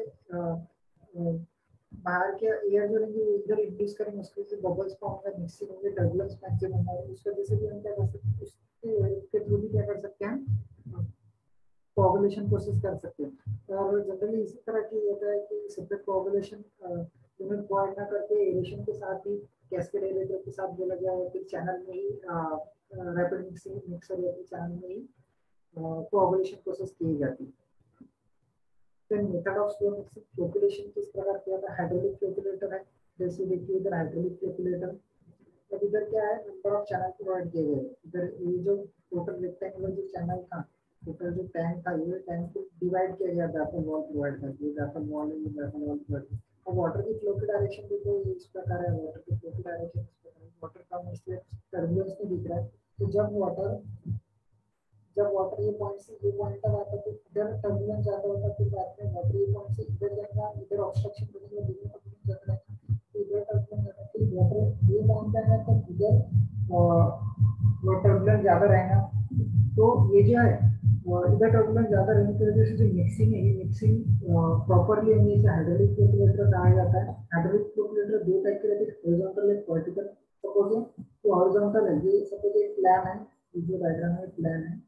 बाहर के एयर जो रहेंगे वो इधर इंड्यूस करेंगे, उसके से बबल्स फॉर्म होंगे, मिक्सिंग होंगे, टर्बुलेंस मैक्सिमम होगा, उस वजह से भी हम क्या कर सकते हैं, उसके थ्रू भी क्या कर सकते हैं, कोगुलेशन प्रोसेस कर सकते हैं। और जनरली इसी तरह की होता है कि सेपरेट कोगुलेशन यूनिट प्रोवाइड ना करके एरेशन के साथ ही कैस्केड एरेटर के साथ बोला गया है, फिर चैनल में ही रैपिड मिक्सिंग मिक्सर या फिर चैनल में ही कोगुलेशन प्रोसेस की जाती है। then method of slow mixing calculation किस प्रकार किया था, हाइड्रोलिक कैलकुलेटर है, जैसे देखिए इधर हाइड्रोलिक कैलकुलेटर। अब इधर क्या है, नंबर ऑफ चैनल प्रोवाइड किए गए, इधर ये जो टोटल रेक्टेंगुलर जो चैनल था, टोटल जो टैंक था, ये टैंक को डिवाइड किया गया, बैफल वॉल प्रोवाइड था, ये बैफल वॉल है, ये बैफल वॉल प्रोवाइड। अब वाटर की फ्लो की डायरेक्शन देखो इस प्रकार है, वाटर की फ्लो की डायरेक्शन इस प्रकार है, वाटर कम इसलिए टर्बुलेंस में दिख रहा है। तो जब वाटर ये पॉइंट से ये पॉइंट तक आता है तो इधर टर्बुलेंस ज्यादा होता है, फिर बाद में वाटर ये पॉइंट से इधर जाएगा, इधर ऑब्स्ट्रक्शन बनेगा, इधर टर्बुलेंस ज्यादा रहेगा, तो इधर टर्बुलेंस ज्यादा, फिर वाटर ये पॉइंट पे आएगा तो इधर वो टर्बुलेंस ज्यादा रहेगा। तो ये जो है इधर टर्बुलेंस ज्यादा रहने की वजह से जो मिक्सिंग है, ये मिक्सिंग प्रॉपरली हमें इसे हाइड्रोलिक कैलकुलेटर कहा जाता है। हाइड्रोलिक कैलकुलेटर दो टाइप के रहते हैं, हॉरिजॉन्टल और वर्टिकल। सपोज तो हॉरिजॉन्टल है, ये सपोज एक प्लान है, ये जो डायग्राम में प्लान है,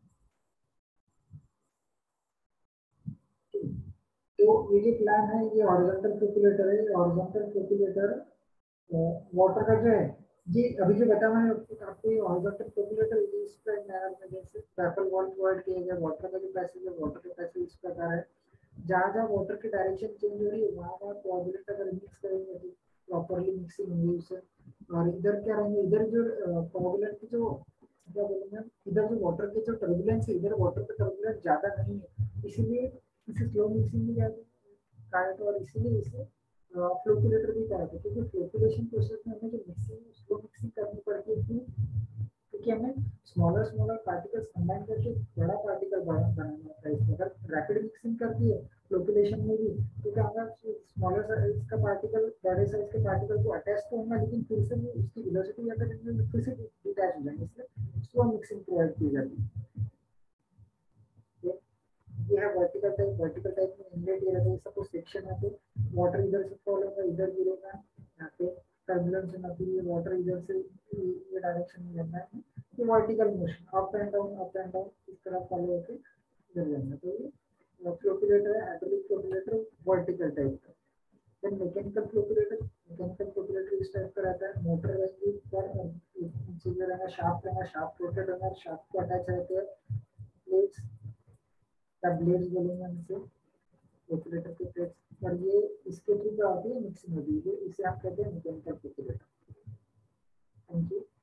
तो ये जो प्लान है ये हॉरिजॉन्टल कैलकुलेटर है। हॉरिजॉन्टल कैलकुलेटर वाटर का जो है, ये अभी जो बताया मैंने आपको, ये हॉरिजॉन्टल कैलकुलेटर ये इस मैनर में, जैसे बैफल वॉल प्रोवाइड किया गया, वाटर का जो पैसेज है, वाटर का पैसेज इस प्रकार है। जहाँ जहाँ वाटर की डायरेक्शन चेंज हो रही है वहाँ वहाँ कोऑर्डिनेट अगर मिक्स करेंगे तो प्रॉपरली मिक्सिंग होगी उससे। और इधर क्या रहेंगे, इधर जो कोऑर्डिनेट की जो क्या बोलेंगे, इधर जो वाटर के जो टर्बुलेंस है, इधर वाटर का टर्बुलेंस ज्यादा नहीं है, इसीलिए इसे स्लो मिक्सिंग भी कहा जाता है। और इसीलिए इसे फ्लोकुलेटर भी कहा जाता है, क्योंकि फ्लोकुलेशन प्रोसेस में हमें जो मिक्सिंग स्लो मिक्सिंग करनी पड़ती है, क्योंकि हमें स्मॉलर स्मॉलर पार्टिकल्स कंबाइन करके बड़ा पार्टिकल बनाना होता है। इसमें अगर रैपिड मिक्सिंग कर दी है फ्लोकुलेशन में भी, तो क्या होगा, स्मॉलर साइज का पार्टिकल बड़े साइज के पार्टिकल को अटैच तो होगा, लेकिन फिर से वो उसकी वेलोसिटी अगर फिर से डिटैच हो जाएंगे, इसलिए स्लो मिक्सिंग प्रोवाइड की जाती है। ये है वर्टिकल टाइप। वर्टिकल टाइप में इनलेट ये रहता है, सपोज सेक्शन है तो वाटर इधर से फॉलो होगा, इधर गिरेगा, यहाँ पे टर्बुलेंस होना, फिर ये वाटर इधर से ये डायरेक्शन में जाना है, ये vertical motion up and down इस तरह फॉलो होकर इधर जाना। तो ये फ्लोकुलेटर है, हाइड्रोलिक फ्लोकुलेटर वर्टिकल टाइप का। देन मैकेनिकल फ्लोकुलेटर इस टाइप का रहता है, मोटर रहेगी ऊपर और नीचे रहेगा, शाफ्ट रोटेट होगा, शाफ्ट को अटैच रहते हैं प्लेट्स या ब्लेड्स बोलेंगे हम इसे, कैलकुलेटर के प्लेट्स। और ये इसके थ्रू क्या होती है, मिक्सिंग होती है, इसे हम कहते हैं मैकेनिकल कैलकुलेटर। Thank you.